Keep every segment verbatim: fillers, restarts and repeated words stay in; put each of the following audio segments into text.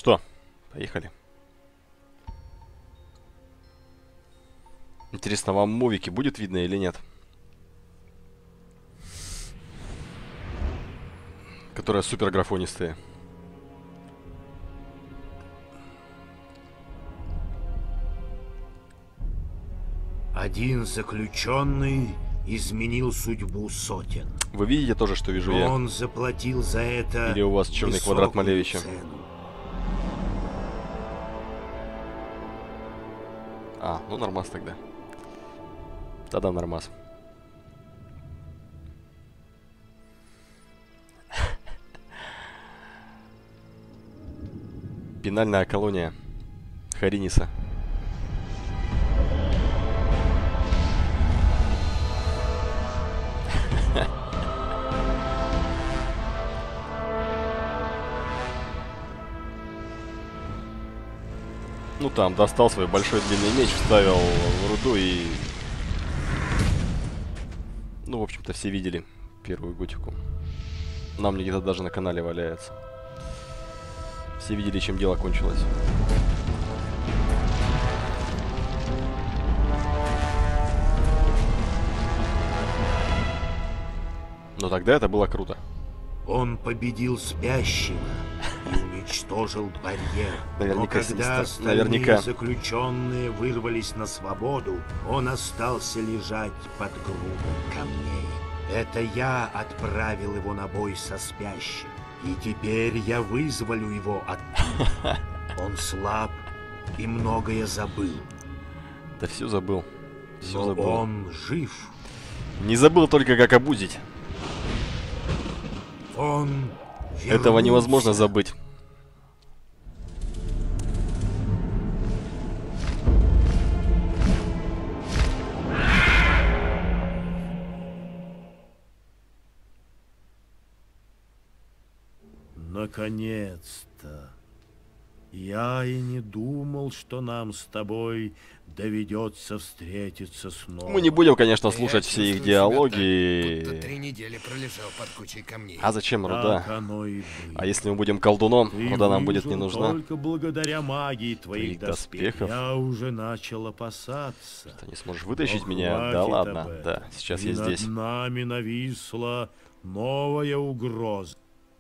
Что? Поехали. Интересно, вам мувики будет видно или нет? Которые супер графонистые. Один заключенный изменил судьбу сотен. Вы видите тоже, что вижу я? Он заплатил за это. Или у вас черный квадрат Малевича? Цену. А, ну нормас тогда. Тогда нормас. Пенальная колония Хариниса. Ну там, достал свой большой длинный меч, вставил в руду и... Ну, в общем-то, все видели первую готику. Нам где-то даже на канале валяется. Все видели, чем дело кончилось. Но тогда это было круто. Он победил спящего и уничтожил барьер. Наверняка, Но когда остальные наверняка. заключенные вырвались на свободу, он остался лежать под грудой камней. Это я отправил его на бой со спящим. И теперь я вызволю его оттуда. Он слаб и многое забыл. Да все забыл. Все Но забыл. он жив. Не забыл только, как обузить. Он Этого вернулся. невозможно забыть. Наконец-то. Я и не думал, что нам с тобой доведется встретиться снова. Мы не будем, конечно, слушать Я все их чувствую себя диалоги. так, будто три недели пролежал под кучей камней. А зачем Так руда? оно и было. А если мы будем колдуном, Ты руда нам будет не выжил нужна. только благодаря магии твоих Твоих доспехов. доспехов. Я уже начал опасаться. Ты не сможешь вытащить Но меня? Да хватит ладно, об этом. да, сейчас И я над здесь. нами нависла новая угроза.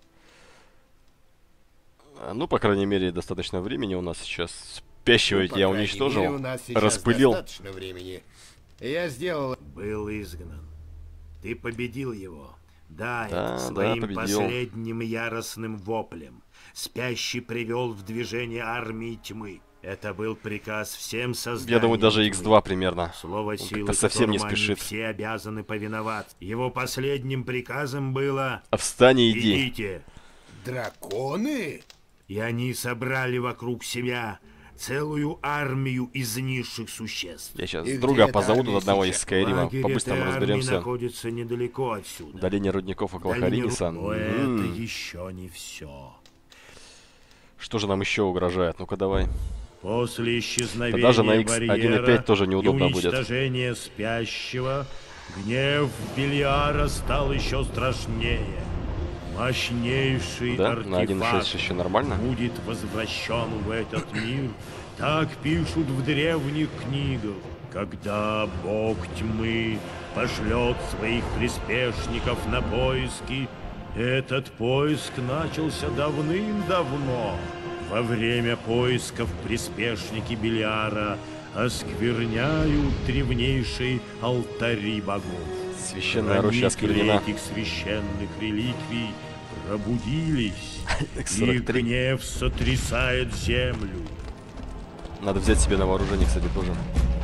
Ну, по крайней мере, достаточно времени у нас сейчас. Спящего Ну, по я крайней уничтожил, мере, у нас сейчас распылил. достаточно времени. Я сделал... Был изгнан. Ты победил его. Да, Да, это да, своим победил. последним яростным воплем. Спящий привел в движение армии тьмы. Это был приказ всем созданиям Я думаю, даже тьмы. икс два примерно. Слово Он силы, как-то совсем не которому они спешит. все обязаны повиноваться. Его последним приказом было А встань и иди. «Идите». Драконы? И они собрали вокруг себя целую армию из низших существ. Я сейчас И друга где позову эта тут одного армия из сейчас? Скайрима. Лагерь По-быстрому этой армии разберемся. находится недалеко отсюда. В долине рудников около Долине Хариниса. Ру- Но М. это еще не все. Что же нам еще угрожает? Ну-ка давай. После исчезновения Да даже на икс один и барьера пять тоже неудобно и будет. уничтожения спящего, гнев Белиара стал еще страшнее. Мощнейший Да? На один и артефакт шесть еще нормально? будет возвращен в этот мир. Так пишут в древних книгах. Когда бог тьмы пошлет своих приспешников на поиски, этот поиск начался давным-давно. Во время поисков приспешники Белиара оскверняют древнейшие алтари богов. Священная роща Хранители осквернена. этих священных реликвий пробудились, икс и сорок три. гнев сотрясает землю. Надо взять себе на вооружение, кстати, тоже.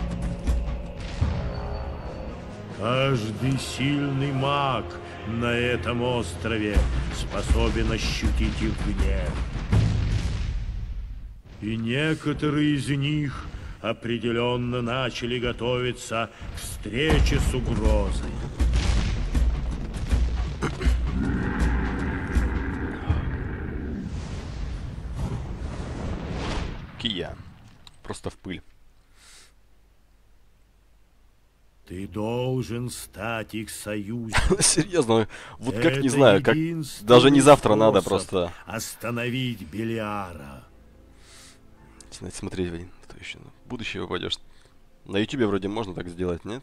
Каждый сильный маг на этом острове способен ощутить их гнев. И некоторые из них определенно начали готовиться к встрече с угрозой. Кия. Просто в пыль. Ты должен стать их союзником. Серьезно, вот как не Это знаю, как единственный даже не завтра надо способ просто. остановить Белиара. Надо смотреть, блин, кто еще в будущее попадешь. На ютубе вроде можно так сделать, нет?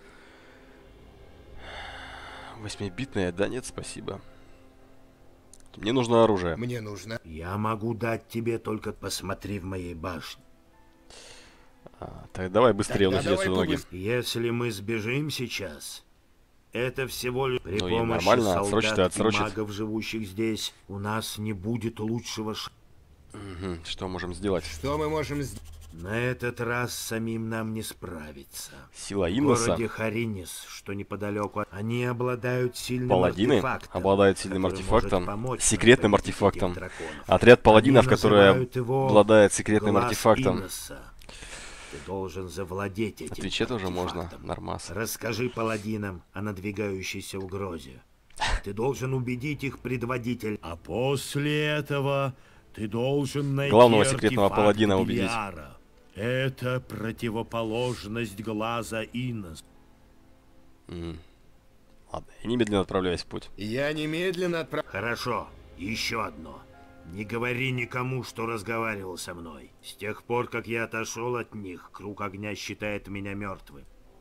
Восьмибитная, да нет, спасибо. Мне нужно оружие. Мне нужно. Я могу дать тебе, только посмотри в моей башне. А, так давай быстрее, у нас Тогда идет давай ноги. побыстрее. Если мы сбежим сейчас, это всего лишь при Ну и помощи нормально, отсрочит и солдат и отсрочит. магов, живущих здесь, у нас не будет лучшего ш... Угу. Что можем сделать? Что мы можем сделать? На этот раз самим нам не справиться. Сила В Инноса. городе Харинис, что неподалеку, они обладают сильным Паладины артефактом, обладают сильным который артефактом, может помочь нам секретным победить этих артефактом. драконов. Отряд паладинов, Они который называют его обладает секретным Глаз артефактом. Инноса. Ты должен завладеть этим Отвечать уже можно, артефактом. нормас. Расскажи паладинам о надвигающейся угрозе. Ты должен убедить их предводитель. А после этого ты должен найти Главного секретного артефакт паладина убедить. Белиара. Это противоположность глаза Иннос. М. Ладно, я немедленно отправляюсь в путь. Я немедленно отправ... Хорошо, еще одно. Не говори никому, что разговаривал со мной. С тех пор, как я отошел от них, круг огня считает меня мертвым.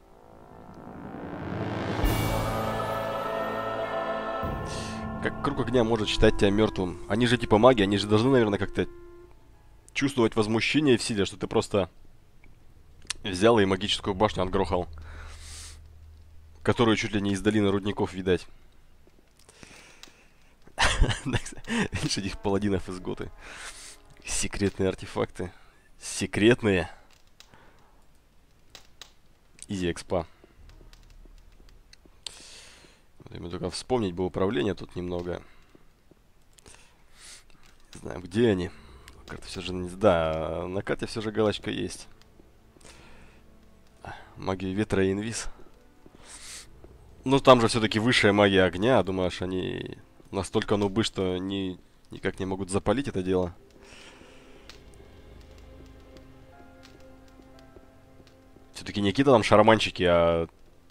Как круг огня может считать тебя мертвым? Они же типа маги, они же должны, наверное, как-то чувствовать возмущение в силе, что ты просто взял и магическую башню отгрохал. Которую чуть ли не из долины рудников видать. Видишь этих паладинов из Готы. Секретные артефакты. Секретные. Изи экспа. Мне только вспомнить бы управление тут немного. Не знаю, где они. Карта все же... не- Да, на карте все же галочка есть. Магия ветра и инвиз. Ну, там же все-таки высшая магия огня. Думаешь, они настолько нубы, что они никак не могут запалить это дело? Все-таки не какие-то там шарманчики, а...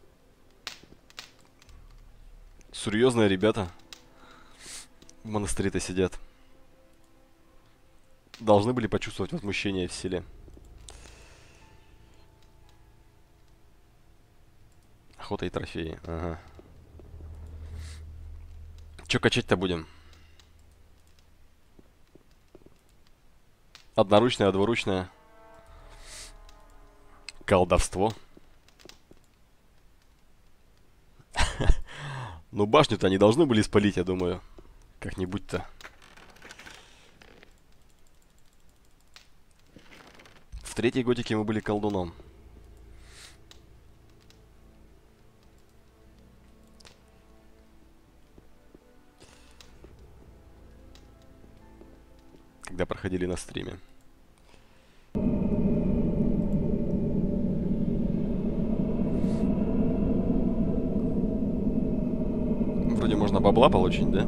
серьезные ребята в монастыре-то сидят. Должны были почувствовать возмущение в силе. Охота и трофеи. Ага. Че качать-то будем? Одноручное, двуручное. Колдовство. Ну, башню-то они должны были спалить, я думаю. Как-нибудь-то. В третьей готике мы были колдуном. Когда проходили на стриме. Вроде можно бабла получить, да?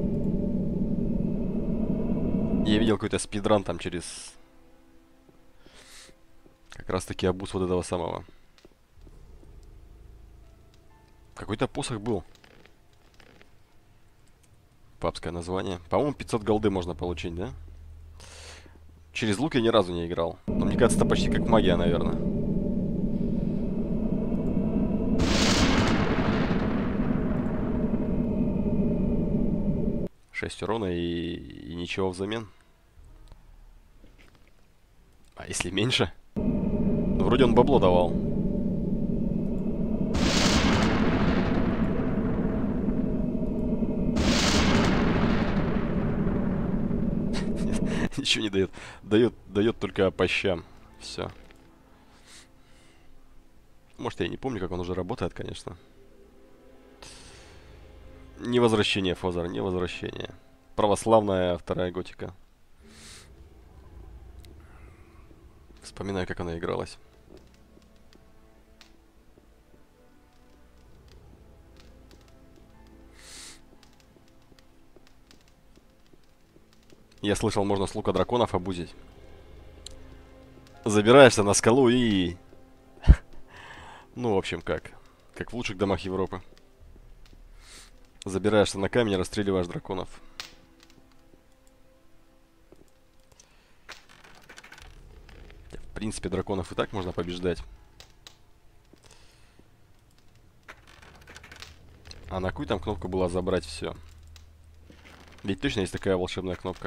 Я видел какой-то спидран там через... Как раз таки обуз вот этого самого. Какой-то посох был. Папское название. По-моему, пятьсот голды можно получить, да? Через лук я ни разу не играл. Но мне кажется, это почти как магия, наверное. шесть урона и, и ничего взамен. А если меньше? Ну, вроде он бабло давал. Ничего не дает. Дает, дает только по щам. Все. Может, я не помню, как он уже работает, конечно. Не возвращение, Фозер, не возвращение. Православная вторая готика. Вспоминаю, как она игралась. Я слышал, можно с лука драконов обузить. Забираешься на скалу и... Ну, в общем, как. Как в лучших домах Европы. Забираешься на камень и расстреливаешь драконов. принципе, драконов и так можно побеждать. А на какую там кнопку была забрать все? Ведь точно есть такая волшебная кнопка.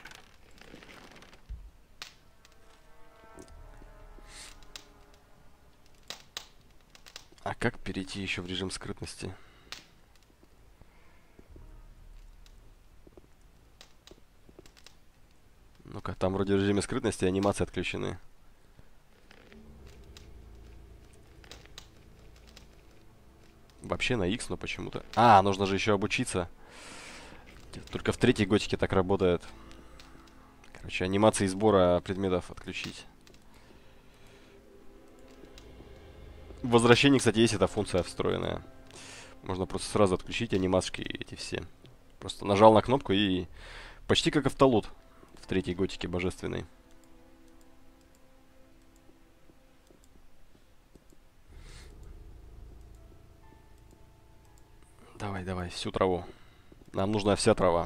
А как перейти еще в режим скрытности? Ну-ка, там вроде в режиме скрытности анимации отключены. Вообще на X, но почему-то... А, нужно же еще обучиться. Только в третьей готике так работает. Короче, анимации сбора предметов отключить. В возвращении, кстати, есть эта функция встроенная. Можно просто сразу отключить анимашки эти все. Просто нажал на кнопку и... Почти как автолот в третьей готике божественной. Давай, давай, всю траву. Нам нужна вся трава.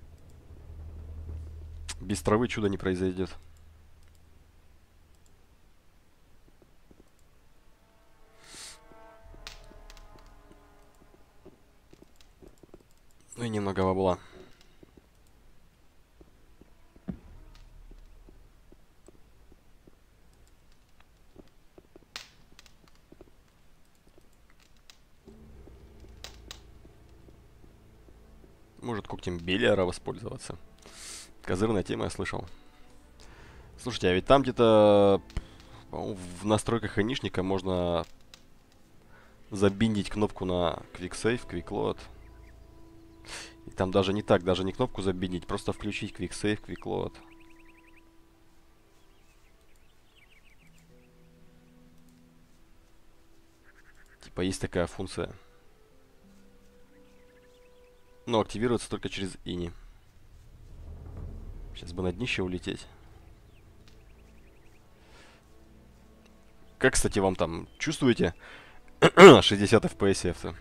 Без травы чудо не произойдет. Ну и немного бабла. Может, когтем Белиара воспользоваться. Козырная тема, я слышал. Слушайте, а ведь там где-то в настройках айнишника можно забиндить кнопку на Quick Save, Quick Load. И там даже не так, даже не кнопку забиндить, просто включить Quick Save, Quick Load. Типа есть такая функция. Но активируется только через ини. Сейчас бы на днище улететь. Как, кстати, вам там чувствуете шестьдесят эф пи эс-то?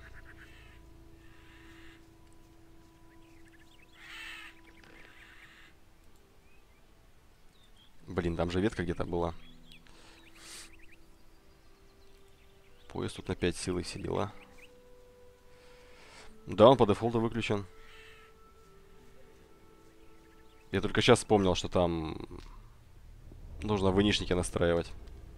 Блин, там же ветка где-то была. Поезд тут на пять силы все дела. Да, он по дефолту выключен. Я только сейчас вспомнил, что там нужно в инишнике настраивать.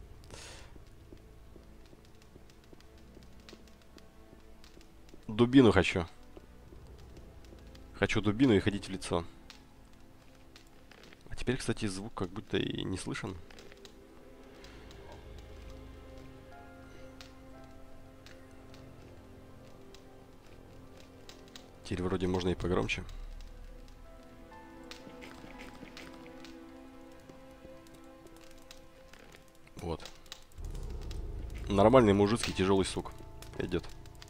Дубину хочу. Хочу дубину и ходить в лицо. А теперь, кстати, звук как будто и не слышен. Теперь вроде можно и погромче. Вот. Нормальный мужицкий тяжелый сук. Идет.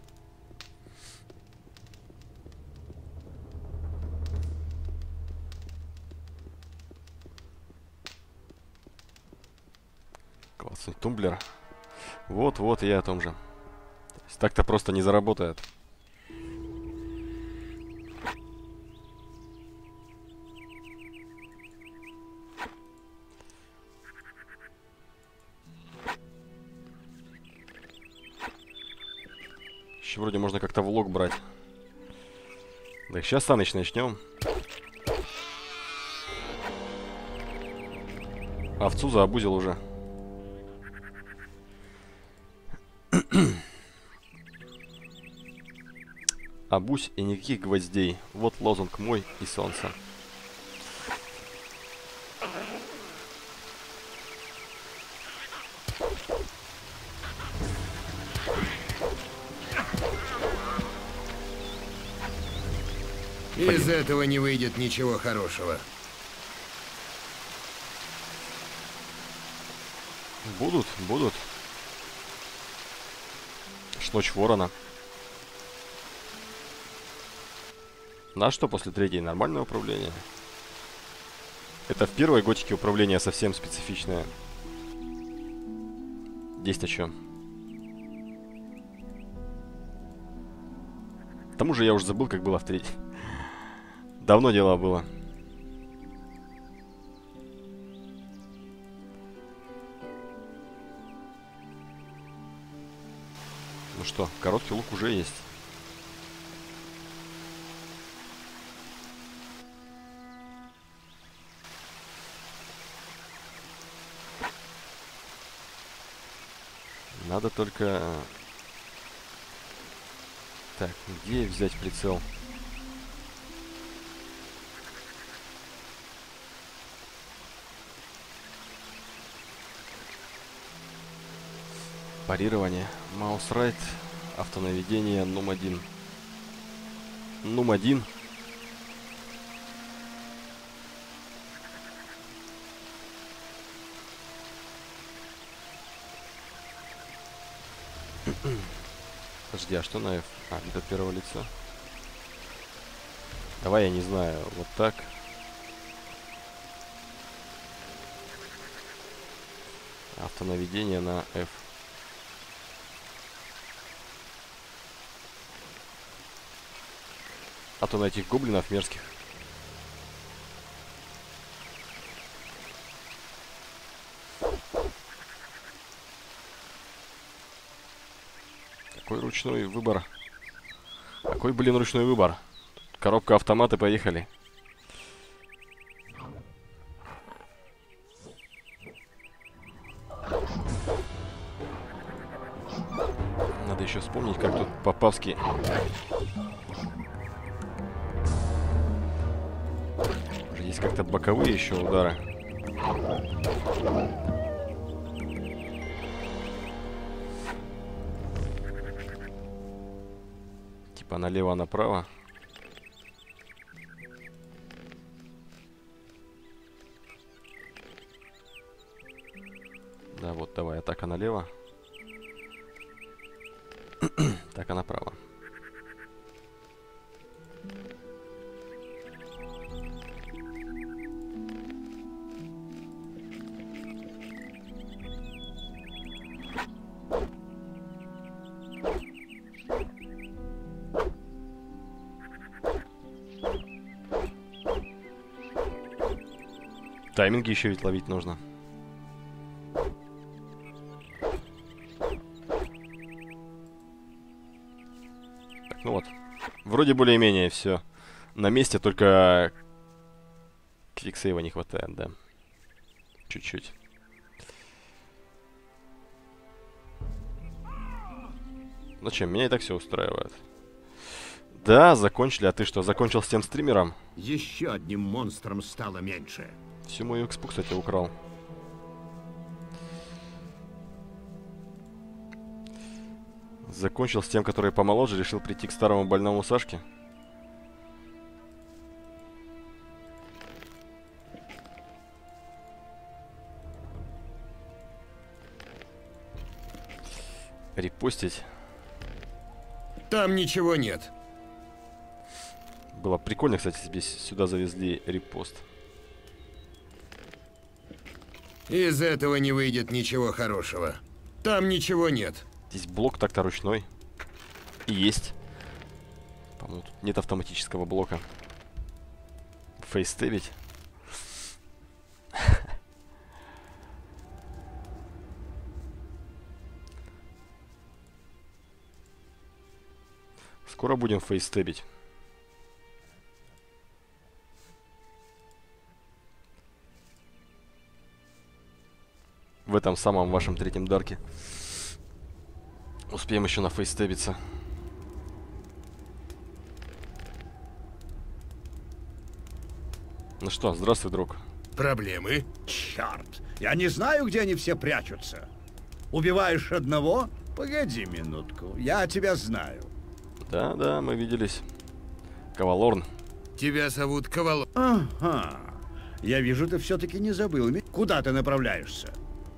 Классный тумблер. Вот-вот, я о том же. Так-то просто не заработает. Еще вроде можно как-то влог брать. Так, сейчас Саныч начнем. Овцу заобузил уже. Обусь и никаких гвоздей. Вот лозунг мой и солнце. Из этого не выйдет ничего хорошего. Будут, будут. Ночь ворона. На что после третьей нормальное управление? Это в первой готике управление совсем специфичное. Здесь-то что? К тому же я уже забыл, как было в третьей. Давно дело было. что, короткий лук уже есть. Надо только... Так, где взять прицел? Парирование. Маус-райт. Автонаведение. Нум один. Нум один. Подожди, а что на F? А, это от первого лица. Давай, я не знаю, вот так. Автонаведение на F. А то на этих гоблинов мерзких. Какой ручной выбор? Какой, блин, ручной выбор? Коробка, автоматы, поехали. Надо еще вспомнить, как тут по-павски. Есть как-то боковые еще удары. Типа налево-направо. Да, вот, давай, атака налево. Атака направо. Тайминги еще ведь ловить нужно. Так, ну вот. Вроде более-менее все на месте, только квиксейва не хватает, да. Чуть-чуть. Зачем? Меня и так все устраивает. Да, закончили. А ты что, закончил с тем стримером? Еще одним монстром стало меньше. Всю мою экспу, кстати, украл. Закончил с тем, который помоложе, решил прийти к старому больному Сашке. Репостить. Там ничего нет. Было прикольно, кстати, себе сюда завезли репост. Из этого не выйдет ничего хорошего. Там ничего нет. Здесь блок так-то ручной. И есть. По-моему, тут нет автоматического блока. Фейстебить. Скоро будем фейстебить. В этом самом вашем третьем дарке. Успеем еще на фейстебиться. Ну что, здравствуй, друг. Проблемы? Черт, я не знаю, где они все прячутся. Убиваешь одного? Погоди минутку, я тебя знаю. Да, да, мы виделись. Кавалорн. Тебя зовут Ковал... Ага, я вижу, ты все-таки не забыл. Куда ты направляешься?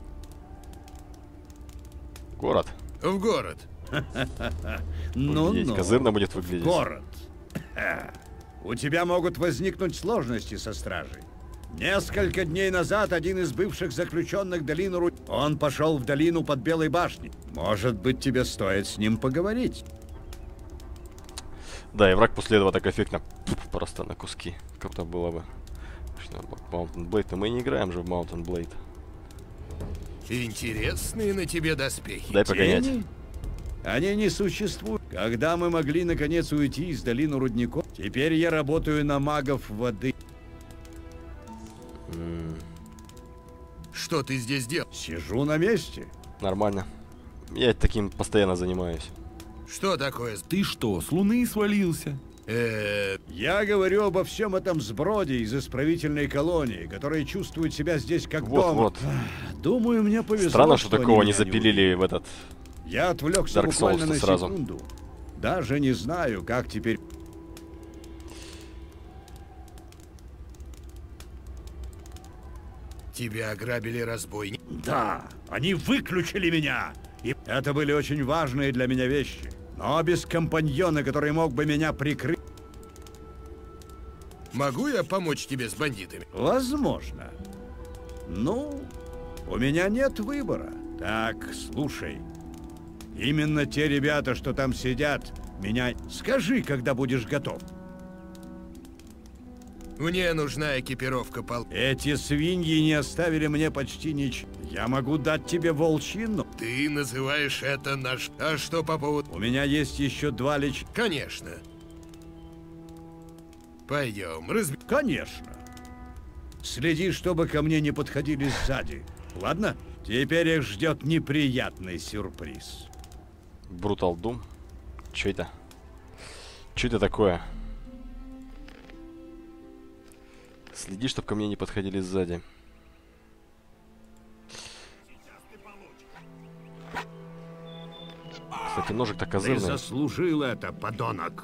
Город. В город. Ну-ну. Козырно будет выглядеть. Город. У тебя могут возникнуть сложности со стражей. Несколько дней назад один из бывших заключенных долины Ру... Он пошел в долину под Белой башней. Может быть, тебе стоит с ним поговорить. Да, и враг после этого так эффектно просто на куски. Круто было бы. Mountain Blade. Но мы не играем же в Mountain Blade. Интересные на тебе доспехи. Дай погонять. Тени? Они не существуют. Когда мы могли наконец уйти из долины рудников, теперь я работаю на магов воды. Что ты здесь делаешь? Сижу на месте. Нормально. Я таким постоянно занимаюсь. Что такое? Ты что, с луны свалился? Э, Я говорю обо всем этом сброде из исправительной колонии, которые чувствуют себя здесь как Вот, дома. вот. Думаю, мне повезло. Странно, что они такого не меня запилили в этот... Я отвлекся Dark буквально Souls-то на сразу. секунду. Даже не знаю, как теперь... тебя ограбили разбойники. Да, они выключили меня. И это были очень важные для меня вещи. Но без компаньона, который мог бы меня прикрыть... Могу я помочь тебе с бандитами? Возможно. Ну, у меня нет выбора. Так, слушай. Именно те ребята, что там сидят, меня... Скажи, когда будешь готов. Мне нужна экипировка пол... Эти свиньи не оставили мне почти ничего. Я могу дать тебе волчину. Ты называешь это наш... А что по поводу... У меня есть еще два лич... Конечно. Пойдем, разб... Конечно. Следи, чтобы ко мне не подходили сзади. Ладно? Теперь их ждет неприятный сюрприз. Brutal Doom. Че это? Че это такое? Следи, чтобы ко мне не подходили сзади. Кстати, ножик-то Ты козырный. заслужил это, подонок.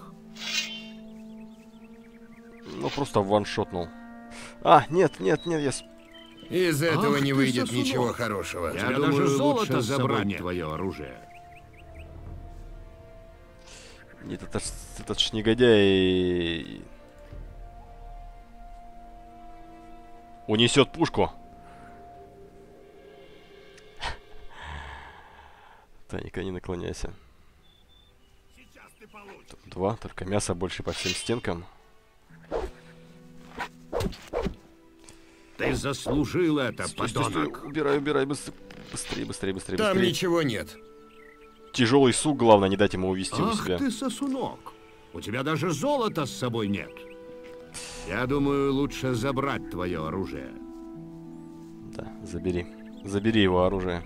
Ну, просто ваншотнул. А, нет, нет, нет, я... с- Из этого Ах не ты, выйдет сосунок. ничего хорошего. Я Я думаю, даже золото лучше с собой забрать нет. твое оружие. Нет, это ж, этот ж негодяй... Унесет пушку. Таника, не наклоняйся. Тут два, только мясо больше по всем стенкам. Ты заслужил это, Стой, стой, стой. подонок. Убирай, убирай, быстр- быстрее, быстрее, быстрее, Там быстрее. ничего нет. Тяжелый сук, главное, не дать ему увести у Ах себя. ты, сосунок. У тебя даже золота с собой нет. Я думаю, лучше забрать твое оружие. Да, забери. Забери его оружие.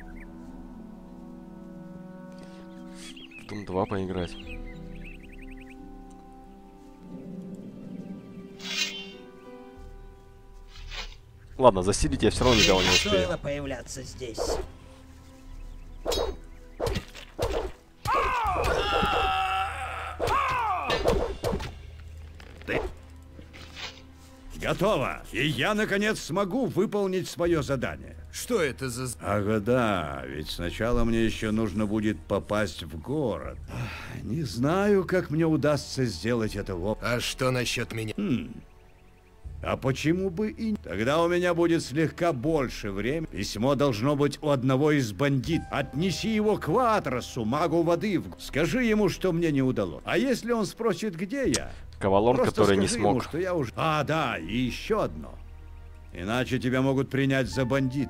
В Doom два поиграть. Ладно, засилить я все равно никого не успею. Стоило появляться здесь. Готово. И я, наконец, смогу выполнить свое задание. Что это за... Ага, да, ведь сначала мне еще нужно будет попасть в город. Ах, не знаю, как мне удастся сделать это в... А что насчет меня? Хм. А почему бы и... Тогда у меня будет слегка больше времени. Письмо должно быть у одного из бандитов. Отнеси его к Ватрасу, магу воды. в- Скажи ему, что мне не удалось. А если он спросит, где я? Кавалон, Просто который не скажи ему, смог. что я уже... А, да, и еще одно. Иначе тебя могут принять за бандит.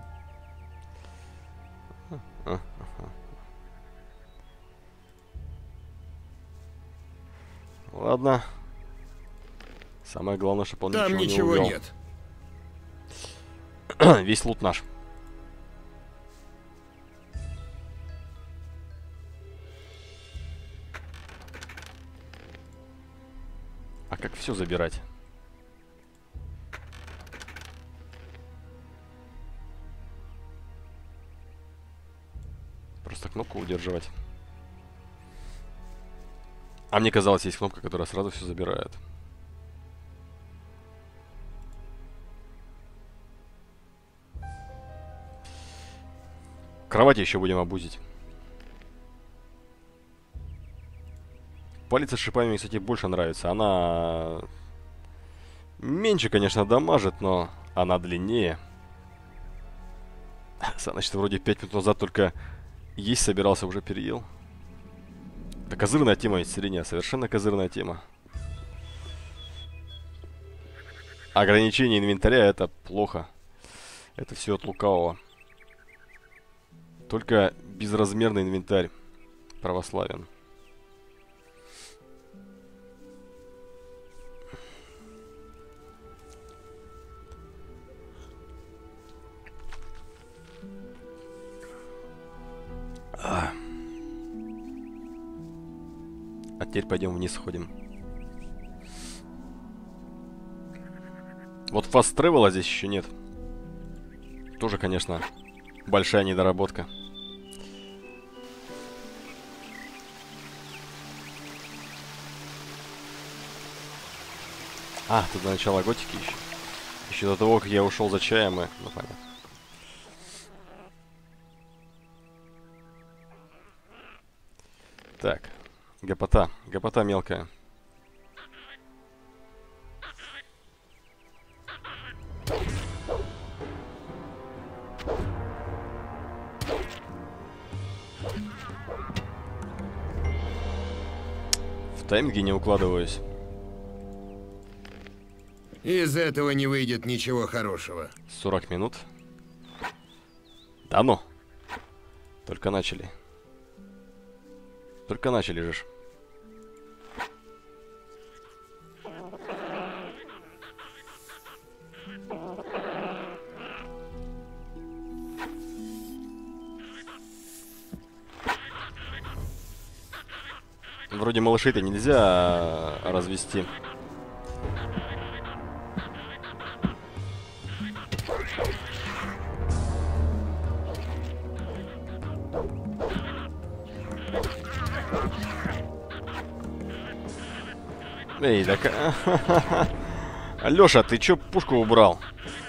Ладно. Самое главное, чтобы он Там ничего, ничего не нет. увел. Весь лут наш. А как все забирать? Просто кнопку удерживать. А мне казалось, есть кнопка, которая сразу все забирает. Кровати еще будем обузить. Палец с шипами, кстати, больше нравится. Она меньше, конечно, дамажит, но она длиннее. Значит, вроде пять минут назад только есть собирался, уже переел. Это козырная тема исцеления, совершенно козырная тема. Ограничение инвентаря — это плохо. Это все от лукавого. Только безразмерный инвентарь православен. А, а теперь пойдем вниз сходим. Вот fast travel здесь еще нет. Тоже, конечно, большая недоработка. А, тут до начала готики еще. Еще до того, как я ушел за чаем, и... Ну, понятно. Так, гопота. Гопота мелкая. В тайминге не укладываюсь. Из этого не выйдет ничего хорошего. сорок минут. Да ну. Только начали. Только начали же. Вроде малышей-то нельзя развести. Эй, так... Алёша, ты чё пушку убрал?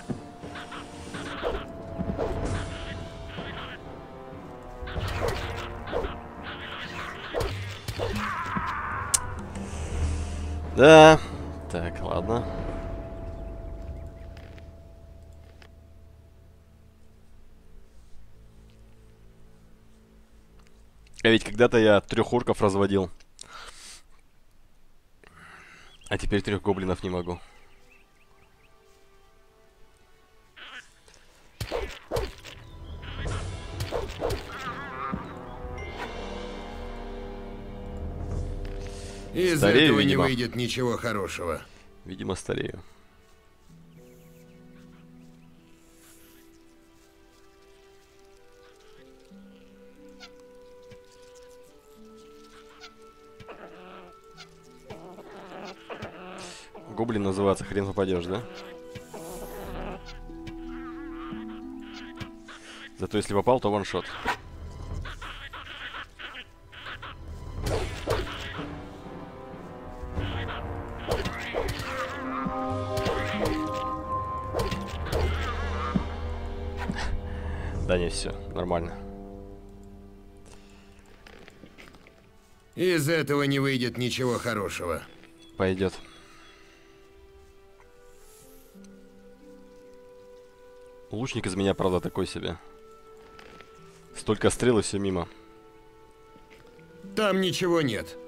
Да. Так, ладно. А ведь когда-то я трех орков разводил. А теперь трех гоблинов не могу. Из Старею, этого не видимо. выйдет ничего хорошего. Видимо, старею. Гоблин называется, хрен попадешь, да? Зато если попал, то ваншот. Да не, все, нормально. Из этого не выйдет ничего хорошего. Пойдет. Лучник из меня, правда, такой себе. Столько стрел и все мимо. Там ничего нет.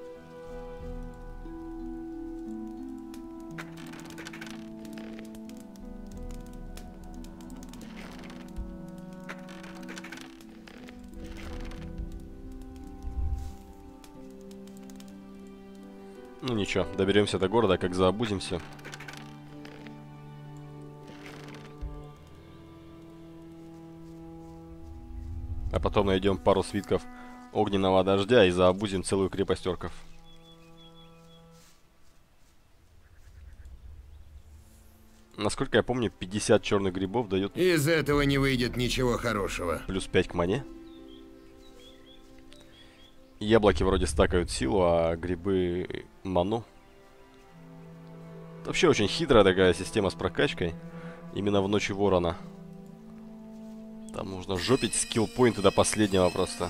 Ну ничего, доберемся до города, как заобузимся. А потом найдем пару свитков огненного дождя и заобузим целую крепость орков. Насколько я помню, пятьдесят черных грибов дает Из этого не выйдет ничего хорошего. плюс пять к мане. Яблоки вроде стакают силу, а грибы ману. Вообще очень хитрая такая система с прокачкой. Именно в Ночи Ворона. Там нужно жопить скилл-поинты до последнего просто.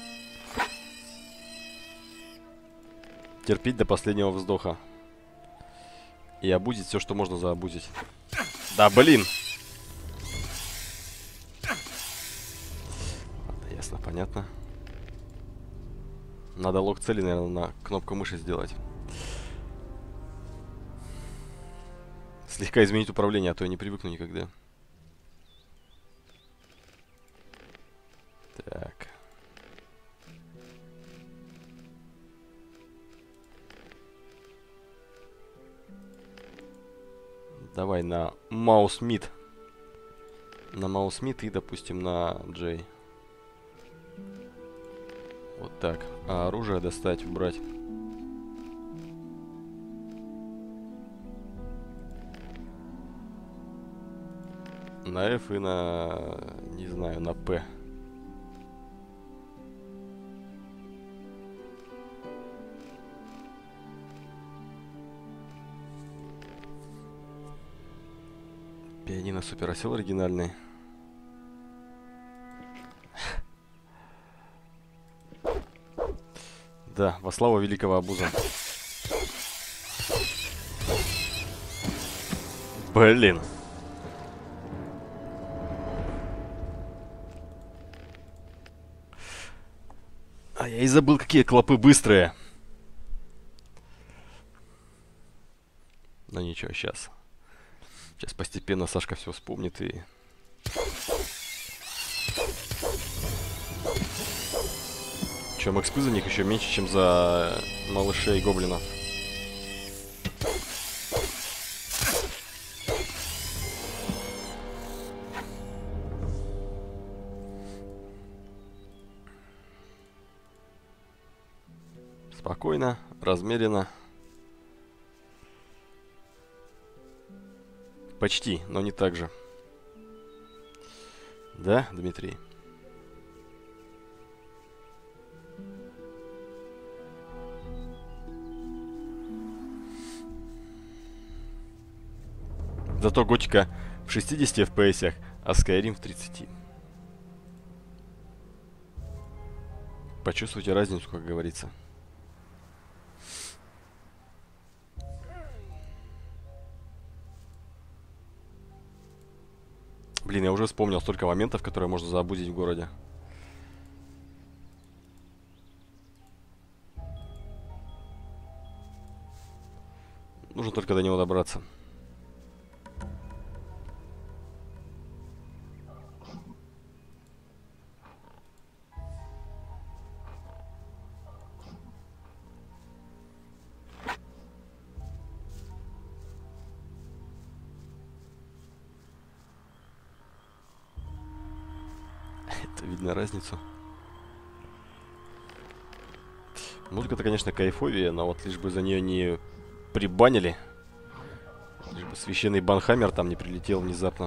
Терпеть до последнего вздоха. И обузить все, что можно заобузить. Да блин! Ладно, ясно, понятно. Надо лог цели, наверное, на кнопку мыши сделать. Слегка изменить управление, а то я не привыкну никогда. Так. Давай на Маусмит. На Маусмит и, допустим, на Джей. Вот так. А оружие достать, убрать. На F и на... не знаю, на P. Пианино Суперосел оригинальный. Да, во славу великого обуза. Блин. А я и забыл, какие клопы быстрые. Ну ничего, сейчас. Сейчас постепенно Сашка все вспомнит и... Чем экспы за них еще меньше, чем за малышей гоблинов. Спокойно, размеренно. Почти, но не так же. Да, Дмитрий? Зато Готика в шестидесяти эф пи эс, а Skyrim в тридцати. Почувствуйте разницу, как говорится. Блин, я уже вспомнил столько моментов, которые можно заобузить в городе. Нужно только до него добраться. Это видно разницу. Музыка-то, конечно, кайфовее, но вот лишь бы за нее не прибанили. Лишь бы священный банхаммер там не прилетел внезапно.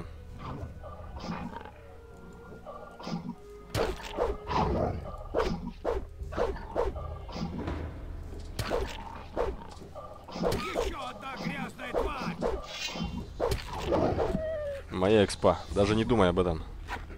Моя экспа. Даже не думай об этом.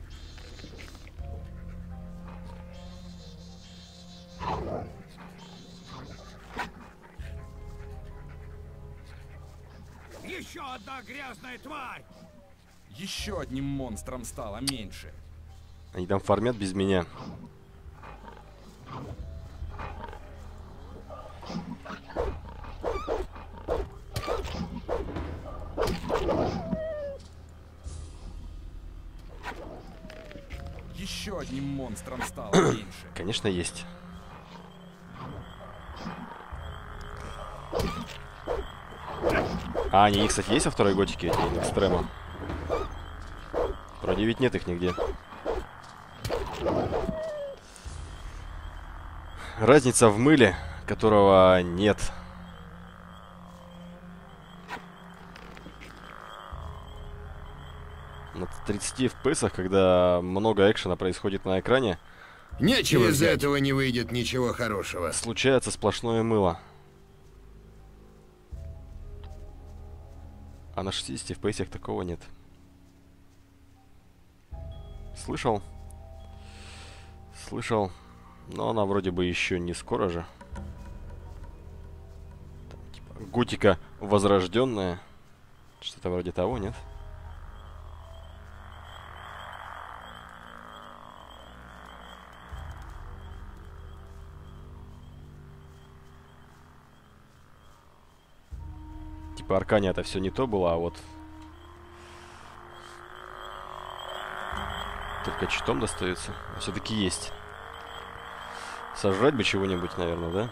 Еще одна грязная тварь! Еще одним монстром стало меньше. Они там фармят без меня. Еще одним монстром стало меньше. Конечно, есть. А, они, кстати, есть во второй готике, эти экстремы? Вроде ведь нет их нигде. Разница в мыле, которого нет. На тридцати эф пи эсах, когда много экшена происходит на экране, Нечего из этого не выйдет ничего хорошего. случается сплошное мыло. А на шестидесяти эф пи эсах такого нет. Слышал? Слышал. Но она вроде бы еще не скоро же. Там, типа, готика возрожденная. Что-то вроде того, нет? Типа Аркания это все не то было, а вот только читом достается. Все-таки есть. Сожрать бы чего-нибудь, наверное, да?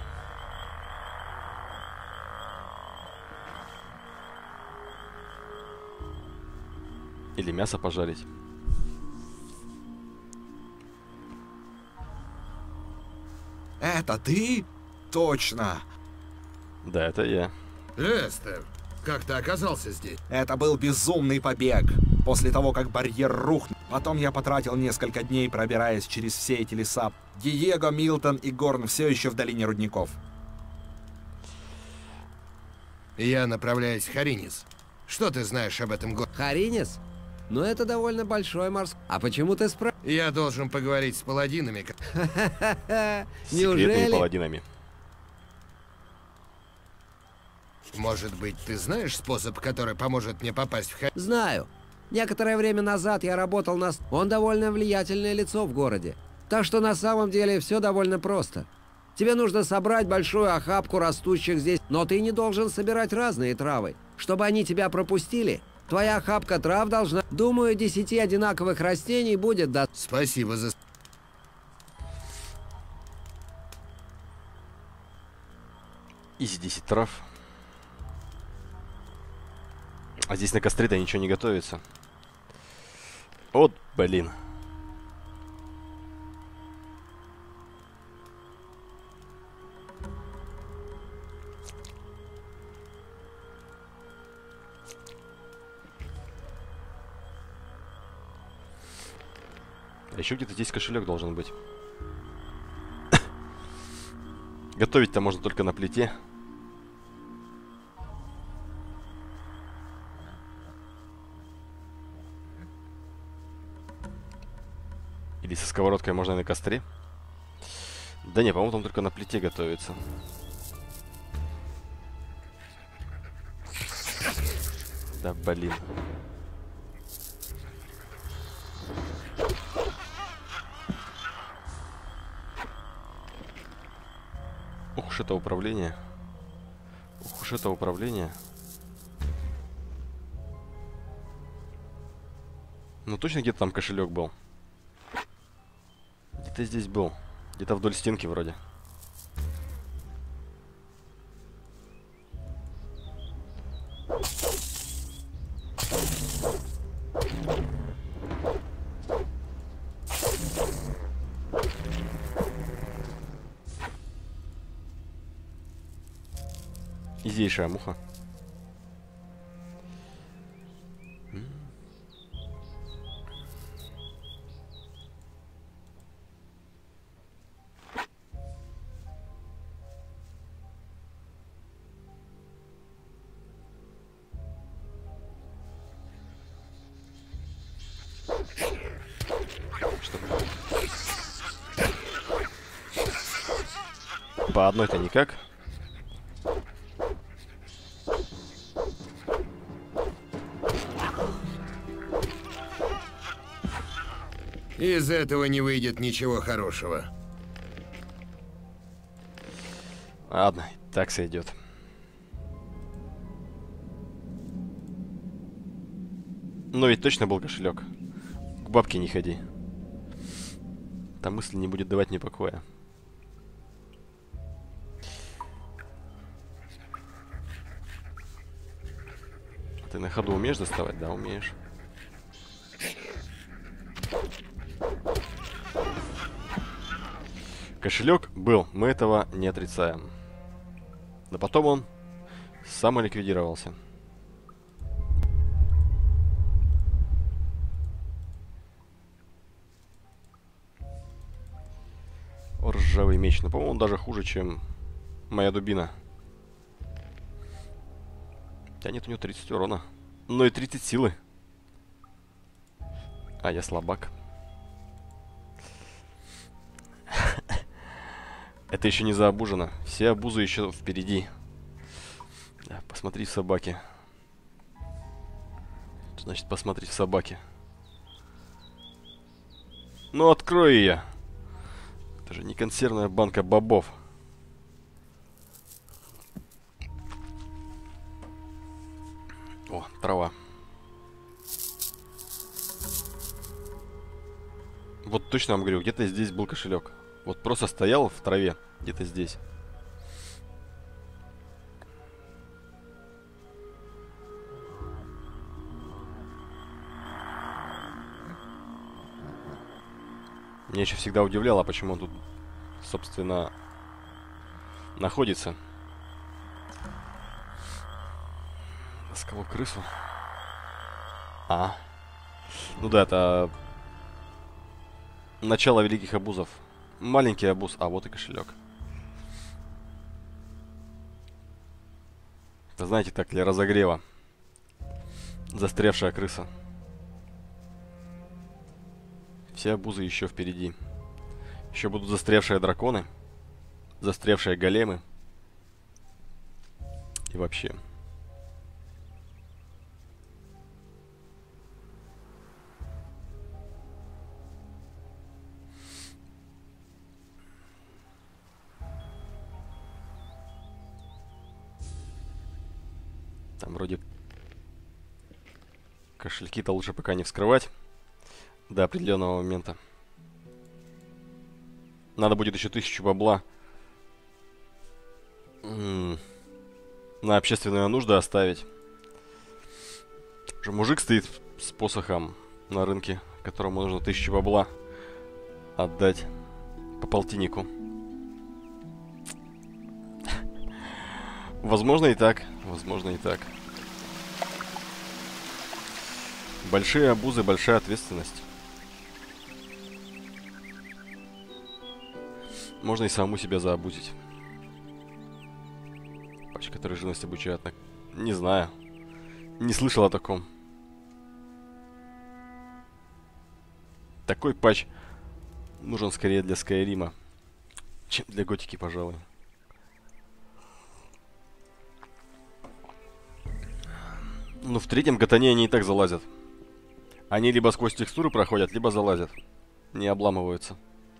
Или мясо пожарить. Это ты? Точно. Да, это я. Лестер, как ты оказался здесь? Это был безумный побег. После того, как барьер рухнул. Потом я потратил несколько дней, пробираясь через все эти леса. Диего, Милтон и Горн все еще в долине рудников. Я направляюсь в Харинис. Что ты знаешь об этом городе? Харинис? Ну это довольно большой морской. А почему ты спра... Я должен поговорить с паладинами. как- С секретными Неужели? паладинами. Может быть, ты знаешь способ, который поможет мне попасть в Харинис? Знаю. Некоторое время назад я работал на... с- Он довольно влиятельное лицо в городе. Так что на самом деле все довольно просто. Тебе нужно собрать большую охапку растущих здесь, но ты не должен собирать разные травы. Чтобы они тебя пропустили, твоя охапка трав должна... Думаю, десяти одинаковых растений будет до... Спасибо за... Изи десять трав. А здесь на костре-то ничего не готовится. Вот, блин. А еще где-то здесь кошелек должен быть. Готовить-то можно только на плите. Или со сковородкой можно на костре. Да не, по-моему, там только на плите готовится. Да блин. Ух уж это управление. Ух уж это управление. Ну точно где-то там кошелек был. Где-то здесь был. Где-то вдоль стенки вроде. Изейшая муха. Что? По одной-то никак. Из этого не выйдет ничего хорошего. Ладно, так сойдет. Но ведь точно был кошелек. К бабке не ходи. Та мысль не будет давать мне покоя. Ты на ходу умеешь доставать? Да, умеешь. Кошелек был, мы этого не отрицаем. Но потом он самоликвидировался. О, ржавый меч. Но, по-моему, он даже хуже, чем моя дубина. Хотя нет, у него тридцать урона. Но и тридцать силы. А я слабак. Это еще не заобужено. Все обузы еще впереди. Да, посмотри в собаки. Что значит посмотри в собаки? Ну открой ее. Это же не консервная банка бобов. О, трава. Вот точно вам говорю, где-то здесь был кошелек. Вот просто стоял в траве, где-то здесь. Меня еще всегда удивляло, почему он тут, собственно, находится. Расколол крысу. А. Ну да, это начало великих обузов. Маленький обуз. А, вот и кошелек. Это, знаете, так, для разогрева. Застрявшая крыса. Все обузы еще впереди. Еще будут застрявшие драконы. Застрявшие големы. И вообще. Там вроде кошельки-то лучше пока не вскрывать до определенного момента. Надо будет еще тысячу бабла м-м, на общественные нужды оставить. Уже мужик стоит с посохом на рынке, которому нужно тысячу бабла отдать по полтиннику. Возможно и так, возможно и так. Большие обузы, большая ответственность. Можно и саму себя заобузить. Патч, который живность обучает на... Не знаю. Не слышал о таком. Такой патч нужен скорее для Скайрима, чем для Готики, пожалуй. Ну, в третьем Готане они и так залазят. Они либо сквозь текстуры проходят, либо залазят. Не обламываются.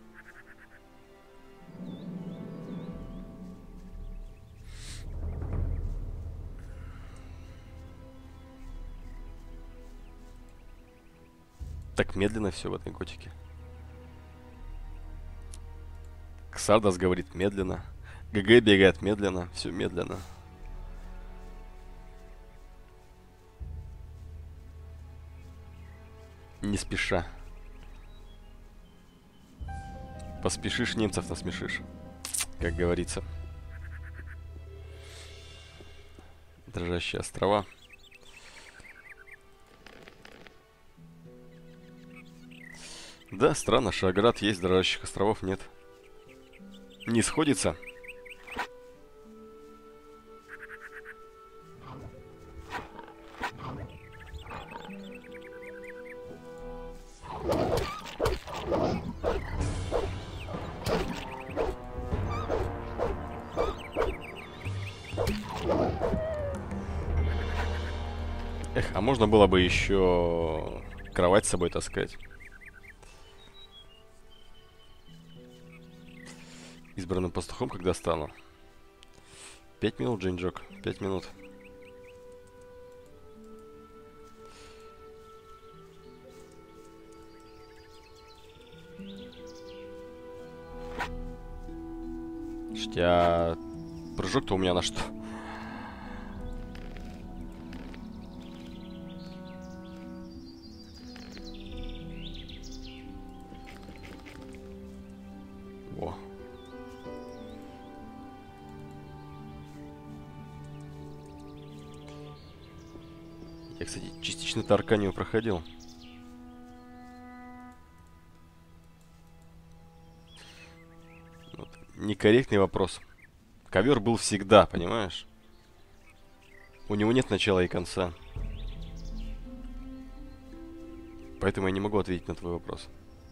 Так медленно все в этой Готике. Ксардас говорит медленно. ГГ бегает медленно. Все медленно. Не спеша. Поспешишь, немцев насмешишь. Как говорится. Дрожащие острова. Да, странно, Шаград есть, дрожащих островов нет. Не сходится. Эх, а можно было бы еще кровать с собой таскать. Избранным пастухом, когда стану. Пять минут, Джейнджок. Пять минут. Слушайте, а прыжок-то у меня на что? Во. Я, кстати, частично Тарканию проходил. Вот. Некорректный вопрос. Ковер был всегда, понимаешь? У него нет начала и конца. Поэтому я не могу ответить на твой вопрос.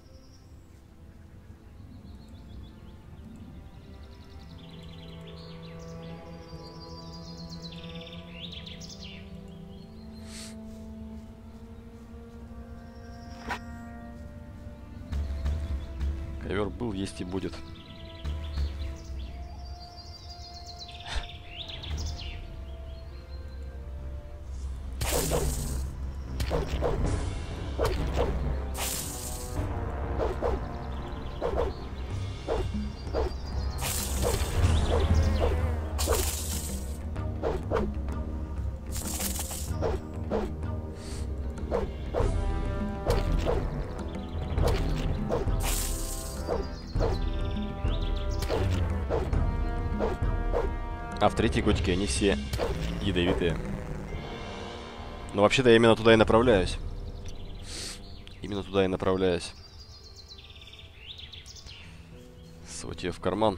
Ковер был, есть и будет. А в третьей готике они все ядовитые. Но вообще-то я именно туда и направляюсь. Именно туда и направляюсь. Сводить ее в карман.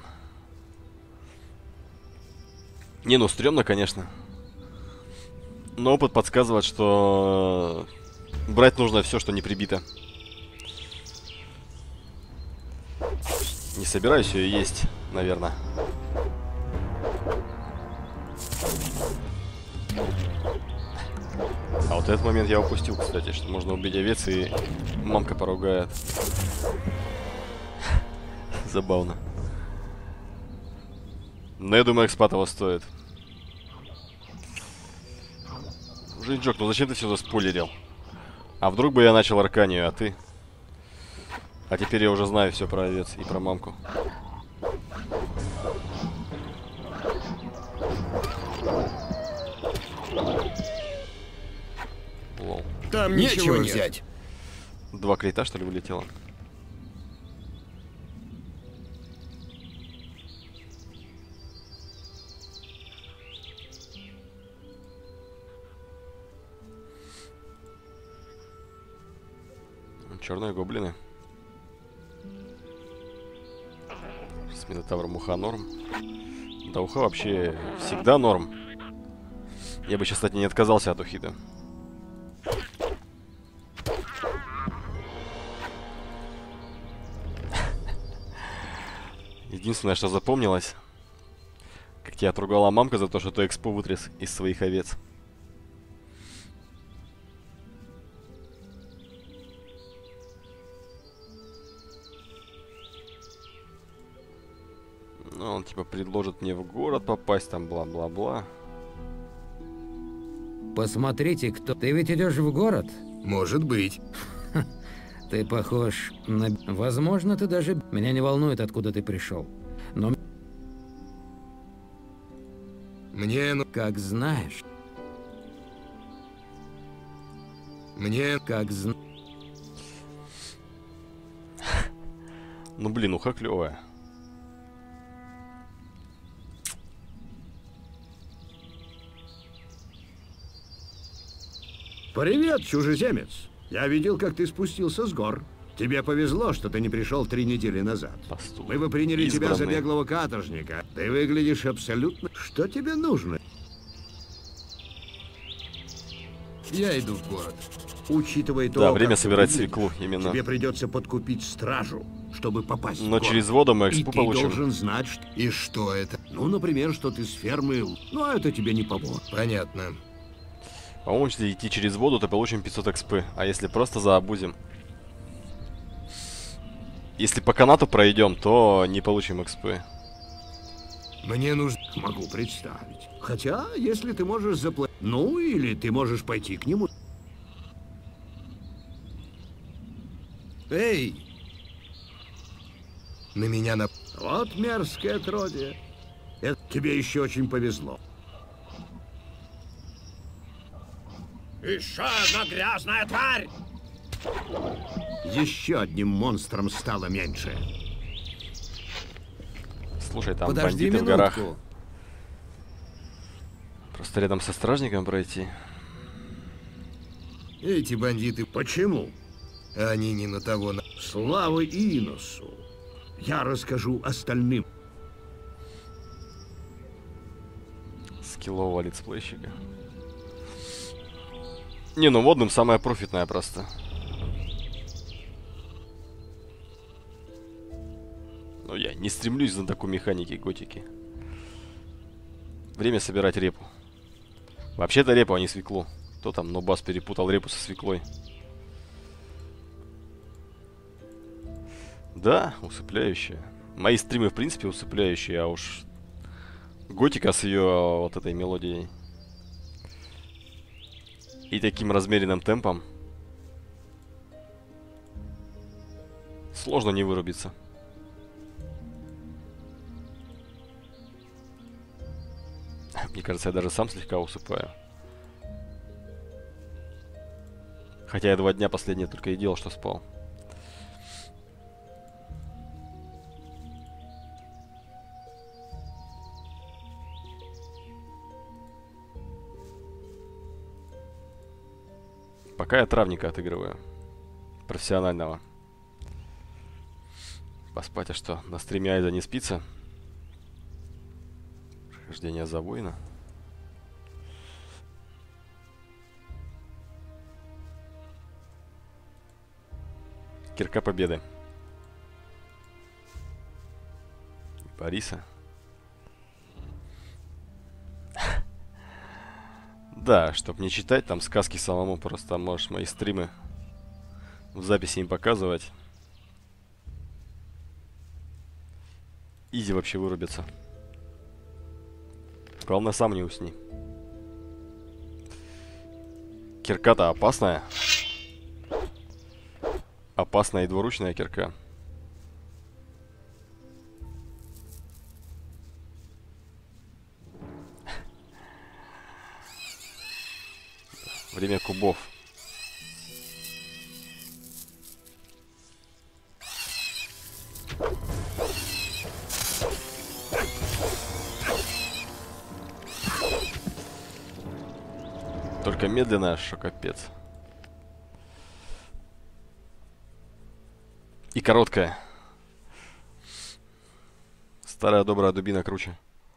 Не, ну стрёмно, конечно. Но опыт подсказывает, что брать нужно все, что не прибито. Не собираюсь ее есть, наверное. А вот этот момент я упустил, кстати, что можно убить овец и мамка поругает. Забавно. Но я думаю, экспа того стоит. Женджок, ну зачем ты все заспойлерил? А вдруг бы я начал Арканию, а ты? А теперь я уже знаю все про овец и про мамку. Лол. Там Нечего ничего нет. взять. Два крита, что ли, вылетело? Черные гоблины. С Минотавром уха норм. Да уха вообще всегда норм. Я бы сейчас, кстати, не отказался от ухи-то. Единственное, что запомнилось, как тебя отругала мамка за то, что ты экспо вытряс из своих овец. Ну, он типа предложит мне в город попасть, там бла-бла-бла. Посмотрите, кто... Ты ведь идешь в город? Может быть. Ты похож на... Возможно, ты даже... Меня не волнует, откуда ты пришел. Но... Мне... ну- Как знаешь. Мне... Как зн... Ну блин, уха клевая. Привет, чужеземец. Я видел, как ты спустился с гор. Тебе повезло, что ты не пришел три недели назад. Пастух. Мы бы приняли тебя за Избранный. беглого каторжника. Ты выглядишь абсолютно... Что тебе нужно? Я иду в город. Учитывая то, Да, время как ты собирать выглядишь, свеклу, именно. Тебе придется подкупить стражу, чтобы попасть в Но город. через воду мы И экспу ты получим. должен знать, что... И что это? Ну, например, что ты с фермы... Ну, а это тебе не поможет. Понятно. По-моему, если идти через воду, то получим пятьсот экспы. А если просто заобузим? Если по канату пройдем, то не получим экспы. Мне нужно... Могу представить. Хотя, если ты можешь заплатить... Ну, или ты можешь пойти к нему. Эй! На меня на... Вот мерзкое отродье. Это тебе еще очень повезло. Еще одна грязная тварь! Еще одним монстром стало меньше. Слушай, там Подожди бандиты в горах. минутку. Просто рядом со стражником пройти. Эти бандиты... Почему? Они не на того... на- Слава Иносу. Я расскажу остальным. Скиллового летсплейщика. Не, ну водным самое профитное просто. Но я не стремлюсь за такой механики готики. Время собирать репу. Вообще-то репу, а не свеклу. Кто там, Нобас перепутал репу со свеклой. Да, усыпляющая. Мои стримы, в принципе, усыпляющие, а уж готика с ее вот этой мелодией и таким размеренным темпом сложно не вырубиться. Мне кажется, я даже сам слегка усыпаю. Хотя я два дня последние только и делал, что спал. Пока я травника отыгрываю. Профессионального. Поспать, а что? На стриме Айза не спится? Прохождение за воина. Кирка победы. Бориса. Да, чтоб не читать там сказки самому, просто можешь мои стримы в записи им показывать. Изи вообще вырубится. Главное, сам не усни. Кирка-то опасная. Опасная и двуручная кирка. Время кубов. Только медленная, что капец. И короткая. Старая добрая дубина круче.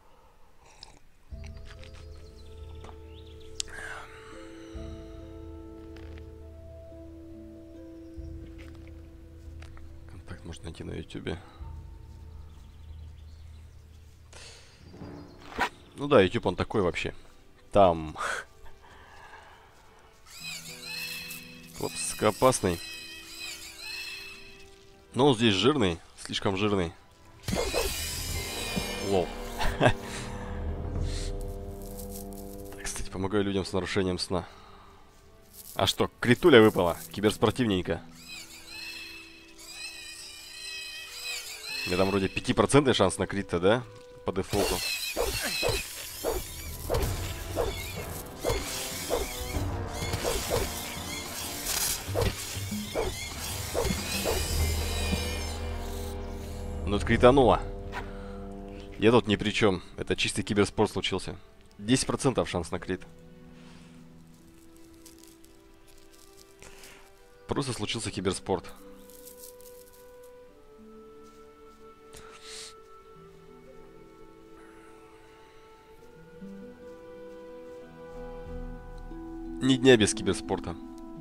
Контакт можно найти на ютубе. Ну да, ютуб он такой вообще. Там... Хлопцко опасный. Но он здесь жирный, слишком жирный. Лол. Так, кстати, помогаю людям с нарушением сна. А что, критуля выпала? Киберспортивненько. У меня там вроде пять процентов шанс на крит-то, да? По дефолту. Ну, это критануло. Я тут ни при чем. Это чистый киберспорт случился. десять процентов шанс на крит. Просто случился киберспорт. Ни дня без киберспорта.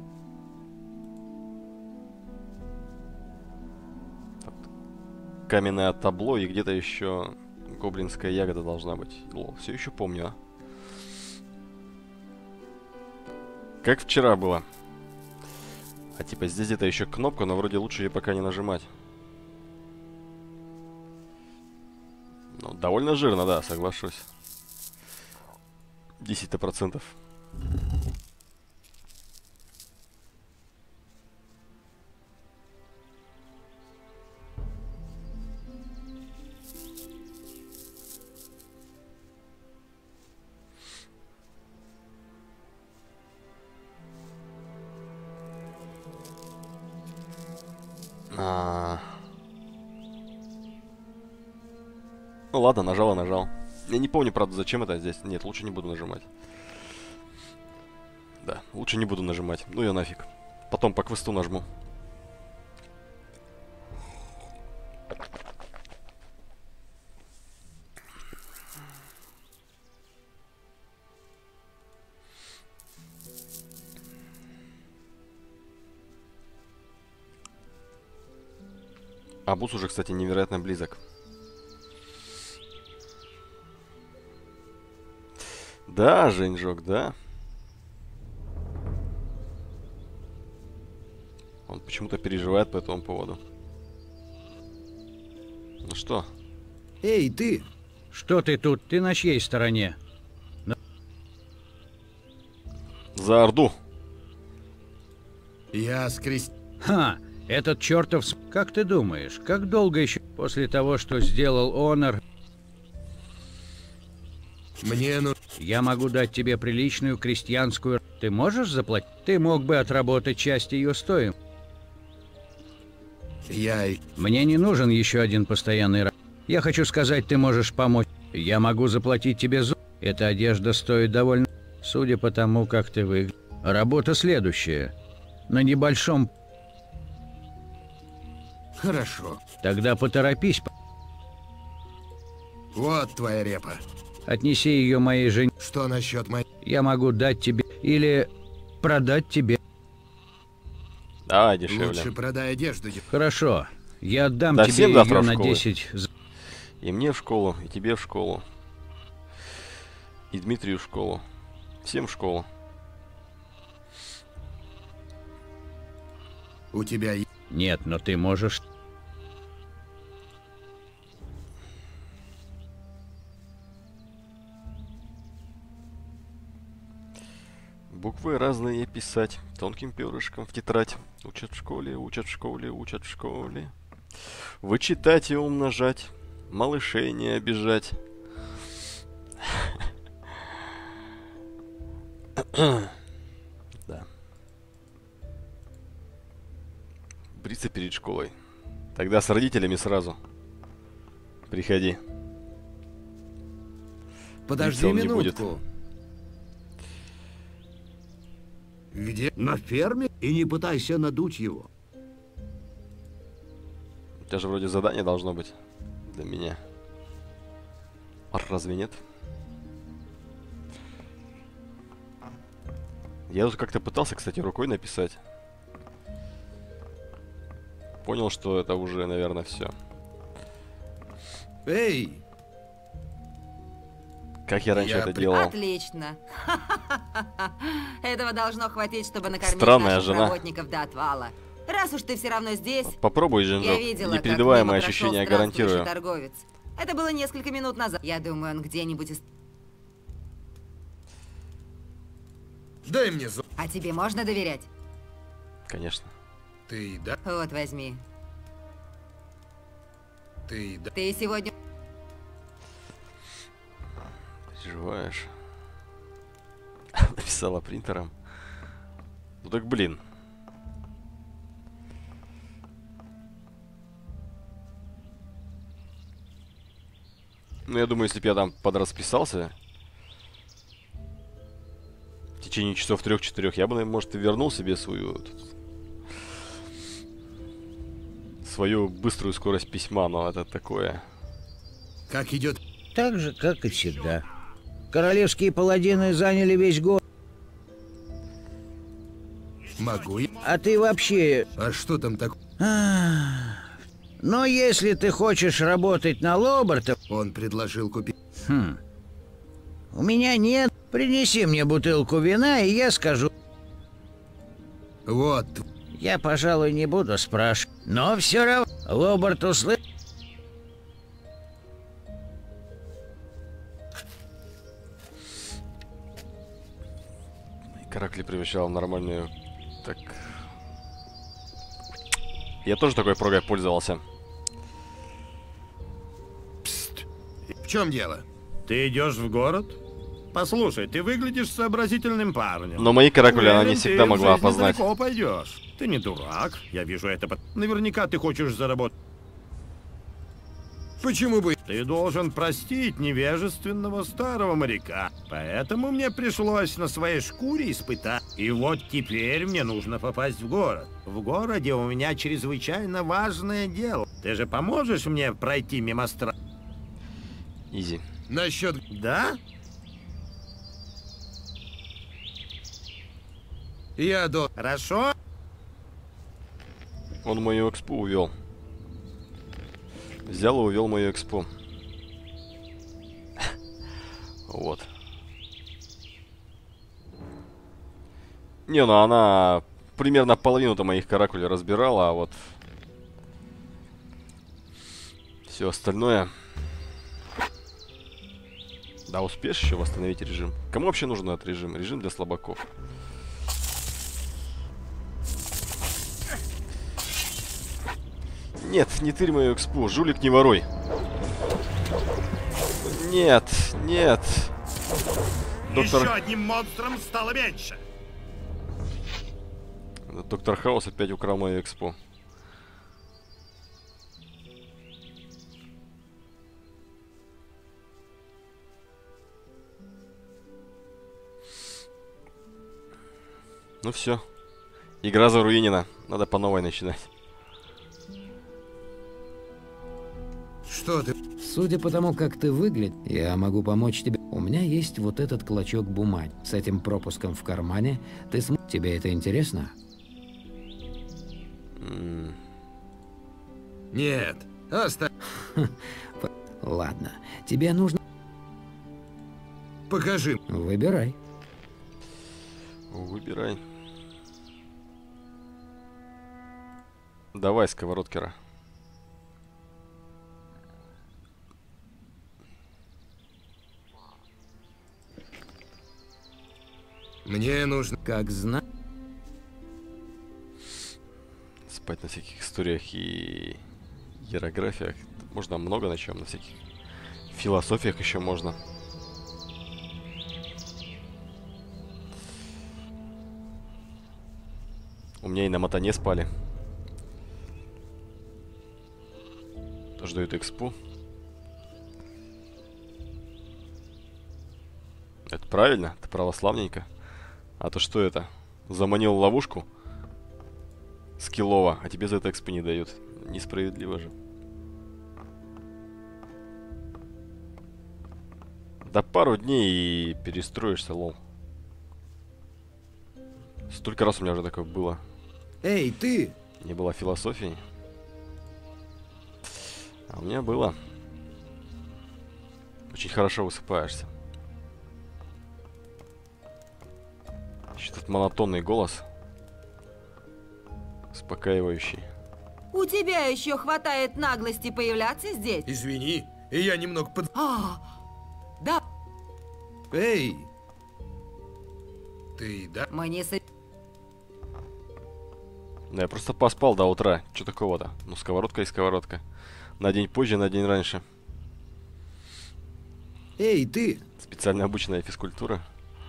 Каменное табло и где-то еще гоблинская ягода должна быть. Лол, все еще помню, а. Как вчера было. А типа здесь где-то еще кнопка, но вроде лучше ее пока не нажимать. Ну, довольно жирно, да, соглашусь. десять процентов. А... Ну ладно, нажал и нажал. Я не помню, правда, зачем это здесь. Нет, лучше не буду нажимать. Да, лучше не буду нажимать. Ну я нафиг. Потом по квесту нажму. А бус уже, кстати, невероятно близок. Да, Женьжок, да. Он почему-то переживает по этому поводу. Ну что? Эй, ты! Что ты тут? Ты на чьей стороне? На... За Орду. Я скрест... Ха! Этот чертов... Как ты думаешь, как долго еще после того, что сделал Онор? Мне ну... Я могу дать тебе приличную крестьянскую... Ты можешь заплатить? Ты мог бы отработать часть ее стоимости. Я... Мне не нужен еще один постоянный... Я хочу сказать, ты можешь помочь. Я могу заплатить тебе зуб. Эта одежда стоит довольно... Судя по тому, как ты выглядишь... Работа следующая. На небольшом... Хорошо. Тогда поторопись. Вот твоя репа. Отнеси ее моей жене. Что насчет моей... Я могу дать тебе или продать тебе. Да, дешевле. Лучше продай одежду. Хорошо. Я отдам Да, тебе всем завтра ее в на школу. десять. И мне в школу, и тебе в школу. И Дмитрию в школу. Всем в школу. У тебя есть... Нет, но ты можешь... Буквы разные писать, тонким перышком в тетрадь. Учат в школе, учат в школе, учат в школе. Вычитать и умножать, малышей не обижать. Да. Бриться перед школой. Тогда с родителями сразу. Приходи. Подожди Бриться он не будет. минутку. Где? На ферме? И не пытайся надуть его. У тебя же вроде задание должно быть для меня. А разве нет? Я тут как-то пытался, кстати, рукой написать. Понял, что это уже, наверное, все. Эй! Как я раньше Я это при- делал? Отлично. Этого должно хватить, чтобы накормить Странная наших жена. работников до отвала. Раз уж ты все равно здесь, Попробуй, я Жинжок. видела, Непередаваемое как мимо ощущение, прошел гарантирую. странствующий торговец. Это было несколько минут назад. Я думаю, он где-нибудь из... Дай мне зо... А тебе можно доверять? Конечно. Ты да? Вот, возьми. Ты да? Ты сегодня... Переживаешь. Написала принтером. Ну так блин. Ну я думаю, если бы я там подрасписался в течение часов трех-четырех, я бы, наверное, может, и вернул себе свою тут, свою быструю скорость письма, но это такое. Как идет? Так же, как и всегда. Королевские паладины заняли весь город. Могу я? А ты вообще... А что там так? Но если ты хочешь работать на Лобарта... Он предложил купить... Хм. У меня нет. Принеси мне бутылку вина, и я скажу. Вот. Я, пожалуй, не буду спрашивать. Но все равно Лобарт услышит. Каракли превращал в нормальную... Так... Я тоже такой прогой пользовался. В чем дело? Ты идешь в город? Послушай, ты выглядишь сообразительным парнем. Но мои каракули она не Уверен, всегда ты в могла жизни опознать. далеко пойдешь. Ты не дурак, я вижу это. по- Наверняка ты хочешь заработать. Почему бы... Ты должен простить невежественного старого моряка. Поэтому мне пришлось на своей шкуре испытать. И вот теперь мне нужно попасть в город. В городе у меня чрезвычайно важное дело. Ты же поможешь мне пройти мимо стра... Изи. Насчет... Да? Я до... Хорошо? Он мою экспу увел. Взял и увел мою экспу. Вот. Не, ну она примерно половину-то моих каракулей разбирала, а вот все остальное. Да, успеешь еще восстановить режим. Кому вообще нужен этот режим? Режим для слабаков. Нет, не тырь мою экспу, жулик не воруй. Нет, нет. Доктор... Еще одним монстром стало меньше. Доктор Хаус опять украл мою экспу. Ну все. Игра заруинена. Надо по новой начинать. Что ты? Судя по тому, как ты выглядишь, я могу помочь тебе. У меня есть вот этот клочок бумаги. С этим пропуском в кармане ты см... Тебе это интересно? М. Нет. Оставь. Ладно. Тебе нужно... Покажи. Выбирай. Выбирай. Давай, сковородкера. Мне нужно... Как знать. Спать на всяких историях и иерографиях. Можно много на чем, на всяких философиях еще можно. У меня и на мотане спали. Тоже дают экспу. Это правильно? Это православненько. А то что это? Заманил в ловушку? Скиллово, а тебе за это экспы не дают. Несправедливо же. Да пару дней и перестроишься, лол. Столько раз у меня уже такое было. Эй, ты! Не было философии. А у меня было. Очень хорошо высыпаешься. Еще этот монотонный голос. Успокаивающий. У тебя еще хватает наглости появляться здесь? Извини, и я немного под... А, да. Эй! Ты, да? Мы не со... Да я просто поспал до утра. Че такого-то? Ну, сковородка и сковородка. На день позже, на день раньше. Эй, ты! Специально обученная физкультура.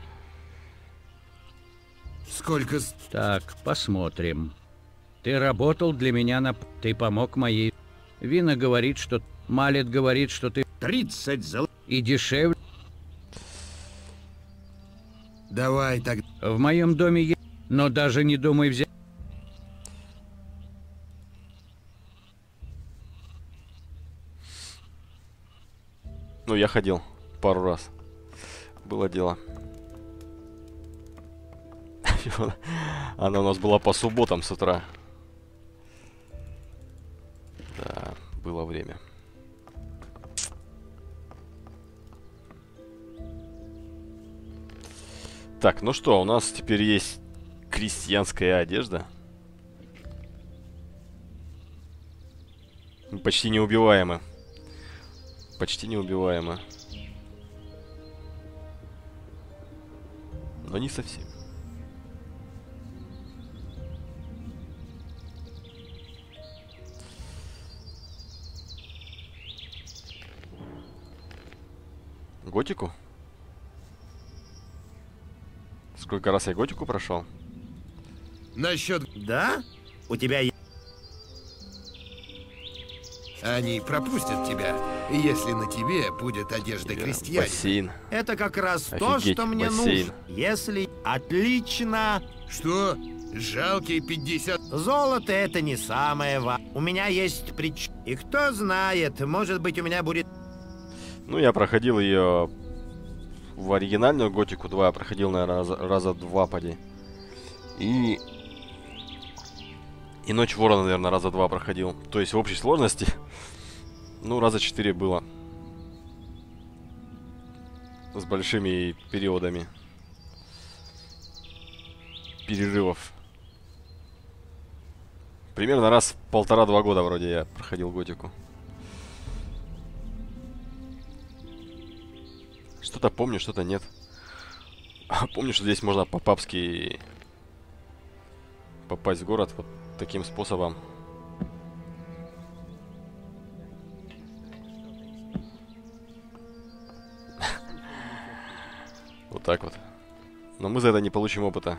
Сколько... с- Так, посмотрим. Ты работал для меня на... Ты помог моей... Вина говорит, что... Малет говорит, что ты... Тридцать зол... И дешевле. Давай так... В моем доме есть... Но даже не думай взять... Ну, я ходил пару раз. Было дело. Она у нас была по субботам с утра. Да, было время. Так, ну что, у нас теперь есть крестьянская одежда. Мы почти неубиваемы. Почти неубиваемы. Но не совсем. Готику? Сколько раз я готику прошел? Насчет... Да? У тебя есть... Они пропустят тебя, если на тебе будет одежда Или крестьянина. бассейн. Это как раз то, Офигеть, что мне бассейн. нужно. Если... Отлично. Что? Жалкие пятьдесят... Золото это не самое важное. У меня есть прич... И кто знает, может быть у меня будет... Ну, я проходил ее в оригинальную готику два. Я проходил, наверное, раза, раза два, поди. И... И Ночь Ворона, наверное, раза два проходил. То есть в общей сложности, ну, раза четыре было. С большими периодами. Перерывов. Примерно раз в полтора-два года вроде я проходил готику. Что-то помню, что-то нет. Помню, что здесь можно по-папски попасть в город вот таким способом. Вот так вот. Но мы за это не получим опыта.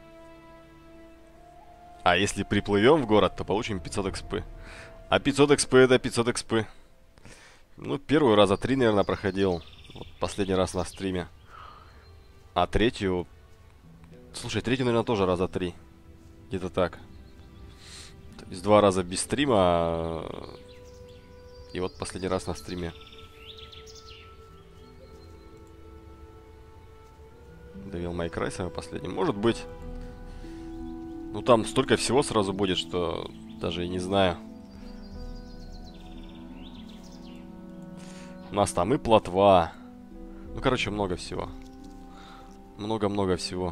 А если приплывем в город, то получим пятьсот экспы. А пятьсот экспы это пятьсот экспы. Ну, первую раза три, наверное, проходил. Вот последний раз на стриме. А третью Слушай, третий, наверное, тоже раза три. Где-то так. То есть два раза без стрима. И вот последний раз на стриме. Devil May Cry самый последний. Может быть. Ну там столько всего сразу будет, что даже и не знаю. У нас там и плотва. Ну, короче, много всего. Много-много всего.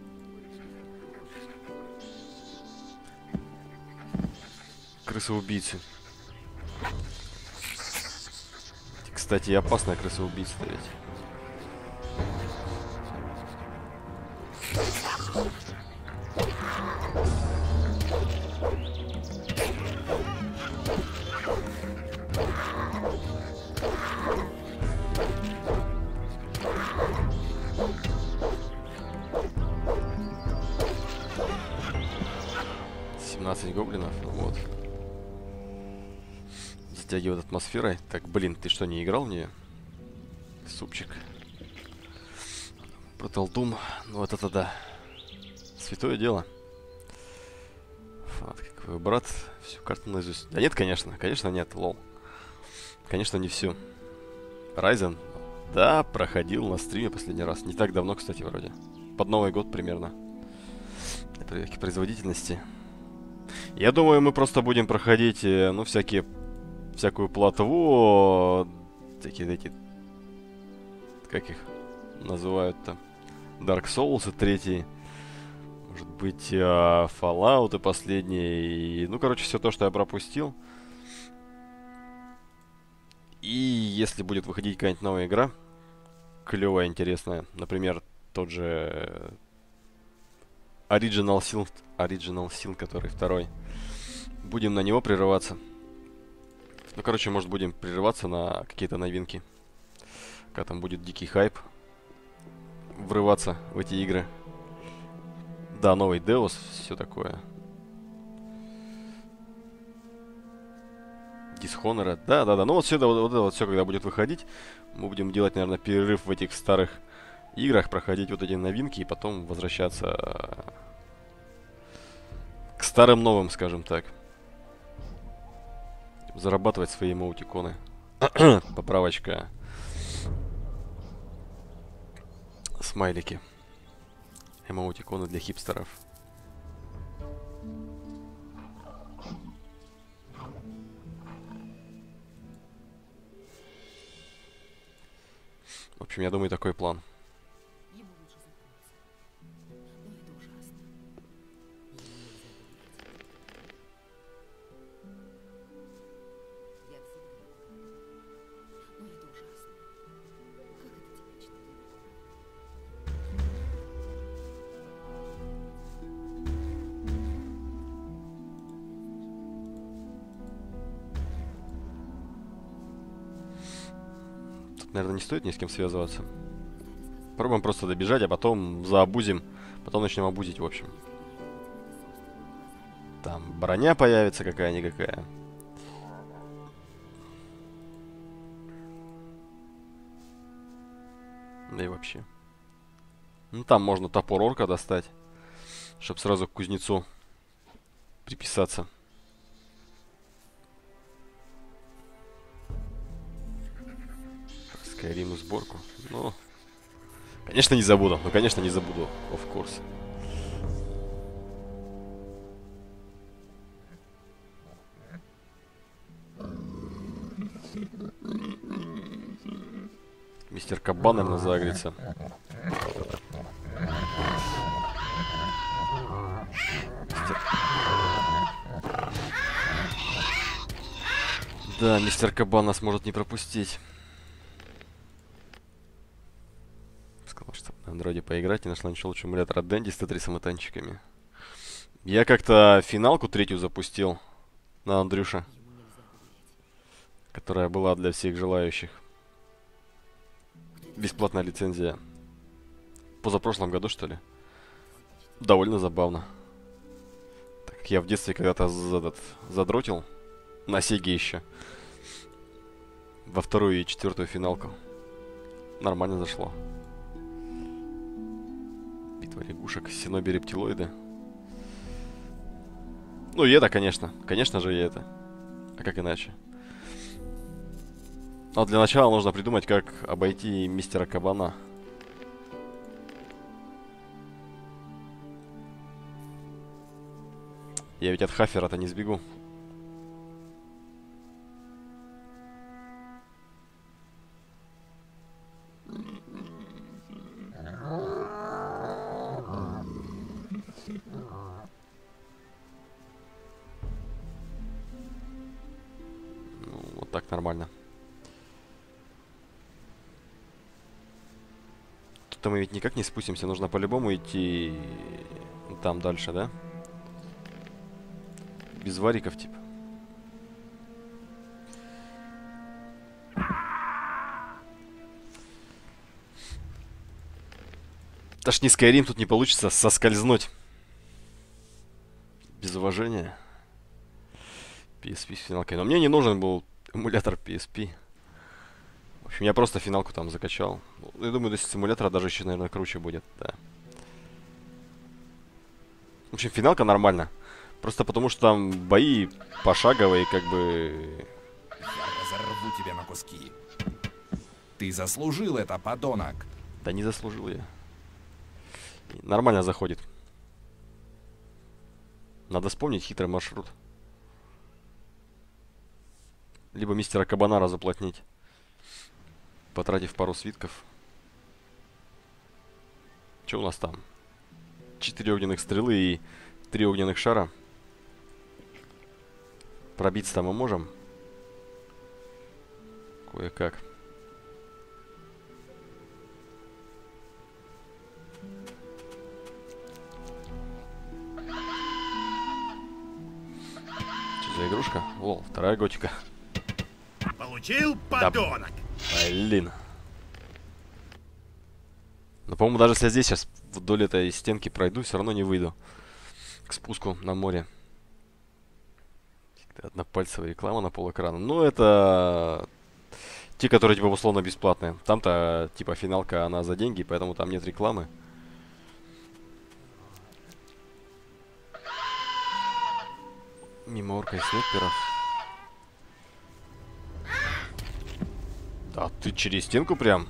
Крысы-убийцы. Кстати, и опасная крыса-убийца-то ведь. семнадцать гоблинов, ну вот. Затягивает атмосферой. Так, блин, ты что, не играл в нее? Супчик. Brutal Doom. Ну вот это да. Святое дело. Вот, как вы, брат, всю карту наизусть. Да нет, конечно. Конечно нет, лол. Конечно, не всю. Ryzen. Да, проходил на стриме последний раз. Не так давно, кстати, вроде. Под Новый год примерно. Для проверки производительности. Я думаю, мы просто будем проходить, ну, всякие, всякую плотву, такие эти, как их называют-то, Dark Souls третий, может быть, Fallout последний, и, ну, короче, все то, что я пропустил. И если будет выходить какая-нибудь новая игра, клевая, интересная, например, тот же Original Sin, Original Sin, который второй. Будем на него прерываться. Ну, короче, может, будем прерываться на какие-то новинки. Когда там будет дикий хайп. Врываться в эти игры. Да, новый Deus, все такое. Dishonored. Да, да, да. Ну, вот все это вот, вот, это вот все, когда будет выходить, мы будем делать, наверное, перерыв в этих старых играх, проходить вот эти новинки и потом возвращаться к старым новым, скажем так. Зарабатывать свои эмоутиконы. Поправочка. Смайлики. Эмоутиконы для хипстеров. В общем, я думаю, такой план. Наверное, не стоит ни с кем связываться. Пробуем просто добежать, а потом заобузим. Потом начнем обузить, в общем. Там броня появится какая-никакая. Да и вообще. Ну, там можно топор орка достать. Чтоб сразу к кузнецу приписаться. Скайриму сборку. Ну, конечно, не забуду. Ну, конечно, не забуду. Of course. Мистер Кабан, наверное, загрится. Мистер... Да, мистер Кабан нас может не пропустить. На андроиде поиграть, не нашла ничего лучше эмулятора Dendy с тетрисом и танчиками. Я как-то финалку третью запустил на Андрюша, которая была для всех желающих. Бесплатная лицензия. Позапрошлом году, что ли? Довольно забавно. Так как я в детстве когда-то за задротил на Сеге еще. Во вторую и четвертую финалку. Нормально зашло. Битва Лягушек, синоби рептилоиды. Ну и это, конечно. Конечно же и это. А как иначе? Но для начала нужно придумать, как обойти мистера Кабана. Я ведь от Хафера-то не сбегу. Ну, вот так нормально. Тут-то мы ведь никак не спустимся. Нужно по-любому идти там дальше, да? Без вариков, типа. Даже не Skyrim, тут не получится соскользнуть. Без уважения. пи эс пи с финалкой. Но мне не нужен был эмулятор пи эс пи. В общем, я просто финалку там закачал. Ну, я думаю, до симулятора даже еще, наверное, круче будет, да. В общем, финалка нормально. Просто потому, что там бои пошаговые, как бы... Я разорву тебя на куски. Ты заслужил это, подонок. Да не заслужил я. Нормально заходит. Надо вспомнить хитрый маршрут. Либо мистера Кабана заплотнить, потратив пару свитков. Что у нас там? Четыре огненных стрелы и три огненных шара. Пробиться-то мы можем. Кое-как. Что за игрушка? О, вторая готика. Получил, подонок! Да, блин. Но, по-моему, даже если я здесь сейчас вдоль этой стенки пройду, все равно не выйду к спуску на море. Однопальцевая реклама на полэкрана. Ну, это те, которые, типа, условно бесплатные. Там-то, типа, финалка, она за деньги, поэтому там нет рекламы. Мимо орка и снайперов. Да, ты через стенку прям?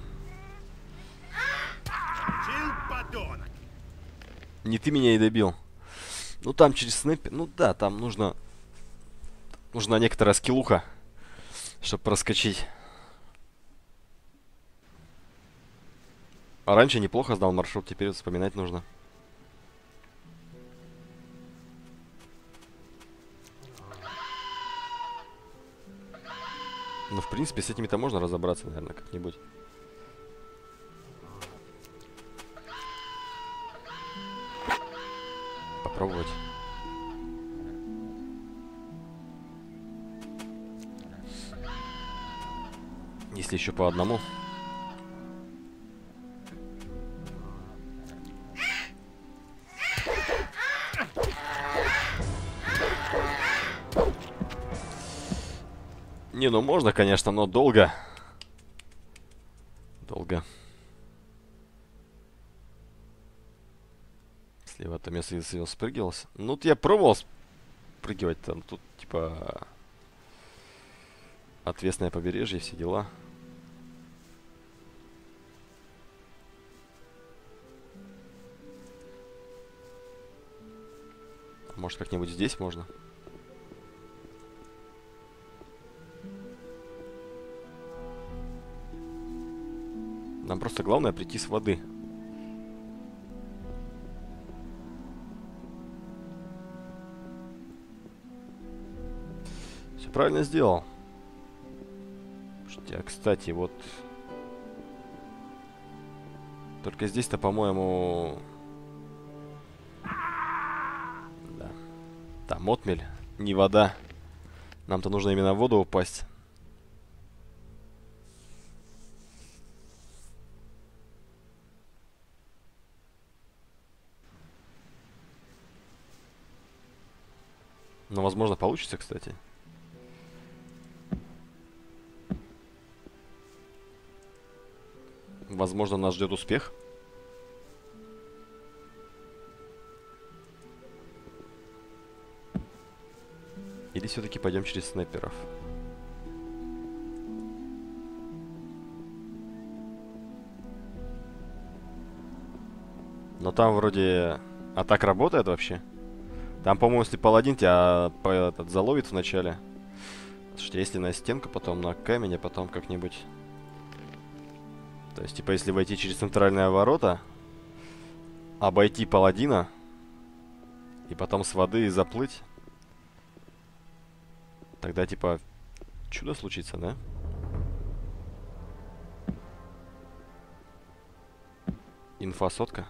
Не ты меня и добил. Ну, там через снайпер... Ну, да, там нужно... Нужна некоторая скиллуха, чтобы проскочить. А раньше неплохо знал маршрут, теперь вспоминать нужно. Ну, в принципе, с этими-то можно разобраться, наверное, как-нибудь. Попробовать. Если еще по одному. Не, ну можно, конечно, но долго. Долго. Слева там я съел, спрыгивался. Ну, вот я пробовал спрыгивать там. Тут, типа, отвесное побережье, все дела. Может, как-нибудь здесь можно? Нам просто главное прийти с воды. Все правильно сделал. Слушайте, а кстати, вот... Только здесь-то, по-моему... Да. Там отмель, не вода. Нам-то нужно именно в воду упасть. Но, возможно, получится, кстати. Возможно, нас ждет успех. все-таки пойдем через снайперов. Но там вроде... А так работает вообще? Там, по-моему, если паладин тебя по, этот, заловит вначале. Слушайте, если на стенку, потом на камень, а потом как-нибудь... То есть, типа, если войти через центральные ворота, обойти паладина, и потом с воды заплыть, тогда, типа, чудо случится, да? Инфа сотка.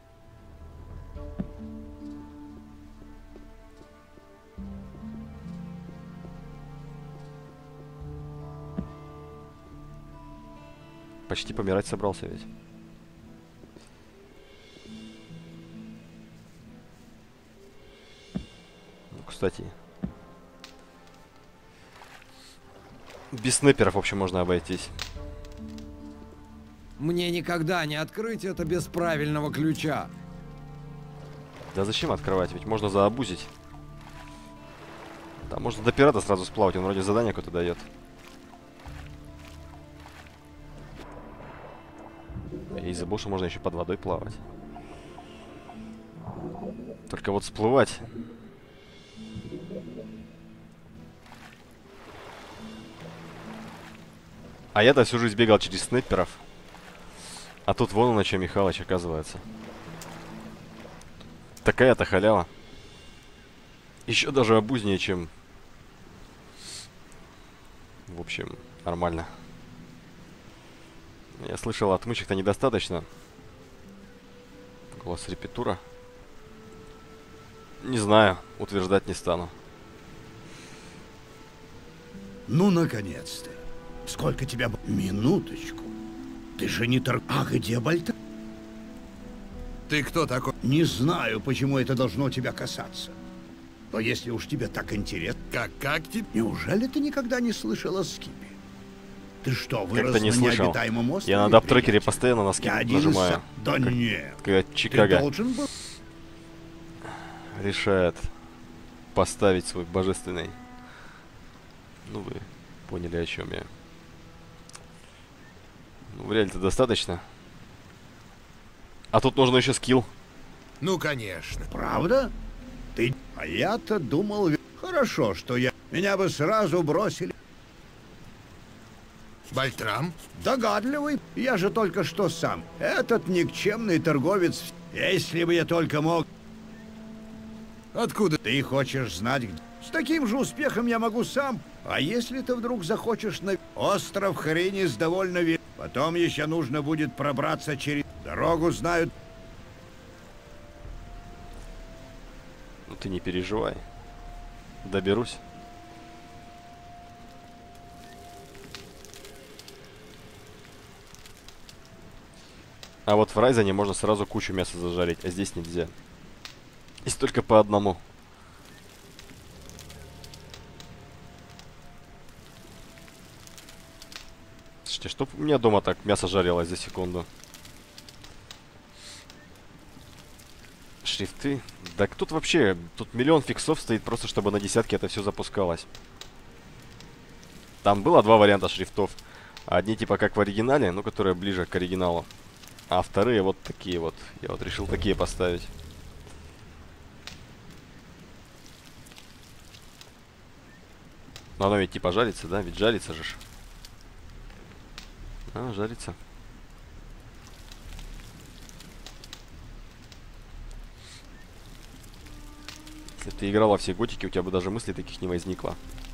Почти помирать собрался ведь. Ну, кстати. Без снайперов, в общем, можно обойтись. Мне никогда не открыть это без правильного ключа. Да зачем открывать? Ведь можно заобузить. Да, можно до пирата сразу сплавать, он вроде задание какое-то дает. И забыл, что можно еще под водой плавать. Только вот всплывать... А я-то всю жизнь бегал через снайперов. А тут вон на чем Михалыч оказывается. Такая-то халява. Еще даже обузнее, чем... В общем, нормально. Я слышал, отмычек-то недостаточно. Голос репетура. Не знаю, утверждать не стану. Ну, наконец-то. Сколько тебя... Минуточку. Ты же не тор... А где Бальта? Ты кто такой? Не знаю, почему это должно тебя касаться. Но если уж тебе так интересно... Как, как тебе? Неужели ты никогда не слышал о Скипе? Ты что, вырос Как-то не на слышал. необитаемом острове? Я на дап-трекере постоянно на скип один нажимаю. Из... Да как, нет. Как Чикаго Ты должен был... решает поставить свой божественный... Ну, вы поняли, о чем я. Ну, в реале-то достаточно. А тут нужно еще скилл. Ну, конечно. Правда? Ты... А я-то думал... Хорошо, что я... Меня бы сразу бросили. Бальтрам? Догадливый. Я же только что сам. Этот никчемный торговец... Если бы я только мог... Откуда? Ты хочешь знать, где... С таким же успехом я могу сам. А если ты вдруг захочешь на... Остров Харинис довольно велик. Потом еще нужно будет пробраться через... Дорогу знают... Ну ты не переживай. Доберусь. А вот в Райзене можно сразу кучу мяса зажарить, а здесь нельзя. Здесь только по одному. Слушайте, чтоб у меня дома так мясо жарилось за секунду. Шрифты. Да тут вообще, тут миллион фиксов стоит просто, чтобы на десятке это все запускалось. Там было два варианта шрифтов. Одни типа как в оригинале, ну которые ближе к оригиналу. А вторые вот такие вот. Я вот решил такие поставить. Но оно ведь типа жарится, да? Ведь жарится же. А, жарится. Если бы ты играл во все готики, у тебя бы даже мыслей таких не возникло.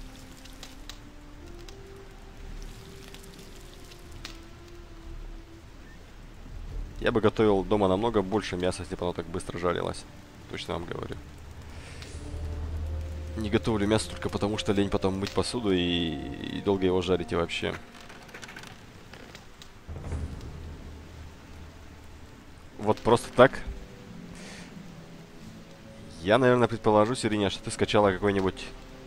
Я бы готовил дома намного больше мяса, если бы оно так быстро жарилось. Точно вам говорю. Не готовлю мясо только потому, что лень потом мыть посуду и, и долго его жарить и вообще. Вот просто так. Я, наверное, предположу, Сириня, что ты скачала какой-нибудь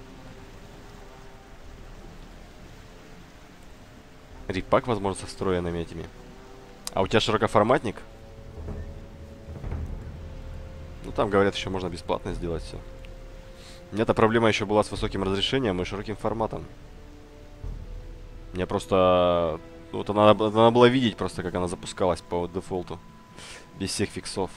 репак, возможно, со встроенными этими. А у тебя широкоформатник? Ну, там, говорят, еще можно бесплатно сделать все. У меня-то проблема еще была с высоким разрешением и широким форматом. Мне просто... Вот она, надо было видеть просто, как она запускалась по дефолту. Без всех фиксов.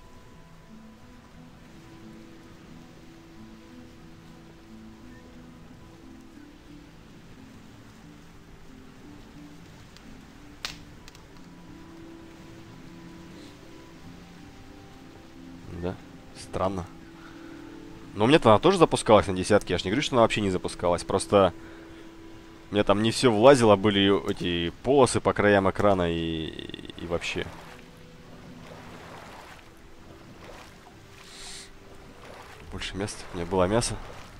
Да, странно. Но у меня-то она тоже запускалась на десятке. Я ж не говорю, что она вообще не запускалась. Просто у меня там не все влазило. Были эти полосы по краям экрана и, и вообще. Больше места. У меня было мясо.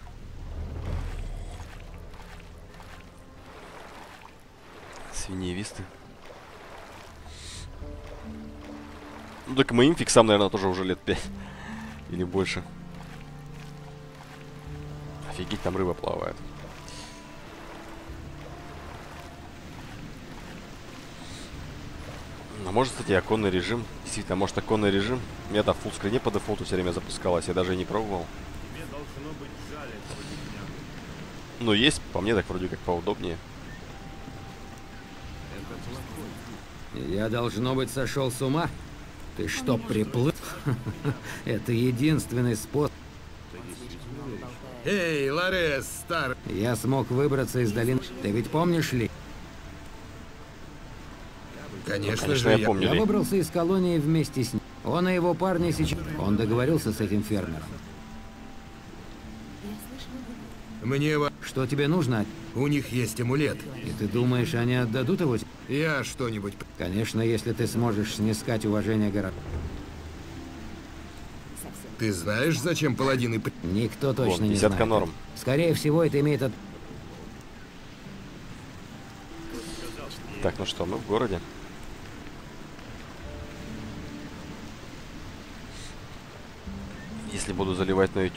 Свиньевисты. Ну так моим фиксам, наверное, тоже уже лет пять. Или больше. Офигеть, там рыба плавает. А может, кстати, оконный режим. Действительно, может, оконный режим. У меня-то в фуллскрине по дефолту все время запускалось. Я даже и не пробовал. Ну, есть, по мне, так вроде как поудобнее. Я, должно быть, сошел с ума? Ты что, приплыл? Это единственный способ. Эй, Ларес, стар... Я смог выбраться из долины. Ты ведь помнишь ли? Конечно, Конечно, же, я я... помню. Я Ли. выбрался из колонии вместе с ним. Он и его парни сейчас... Он договорился с этим фермером. Мне... во- Что тебе нужно? У них есть амулет. И ты думаешь, они отдадут его? Я что-нибудь... Конечно, если ты сможешь снискать уважение город. Ты знаешь, зачем паладины... при- Никто точно Вон, не десятка знает. норм. Скорее всего, это имеет... От... Так, ну что, мы в городе. Если буду заливать на YouTube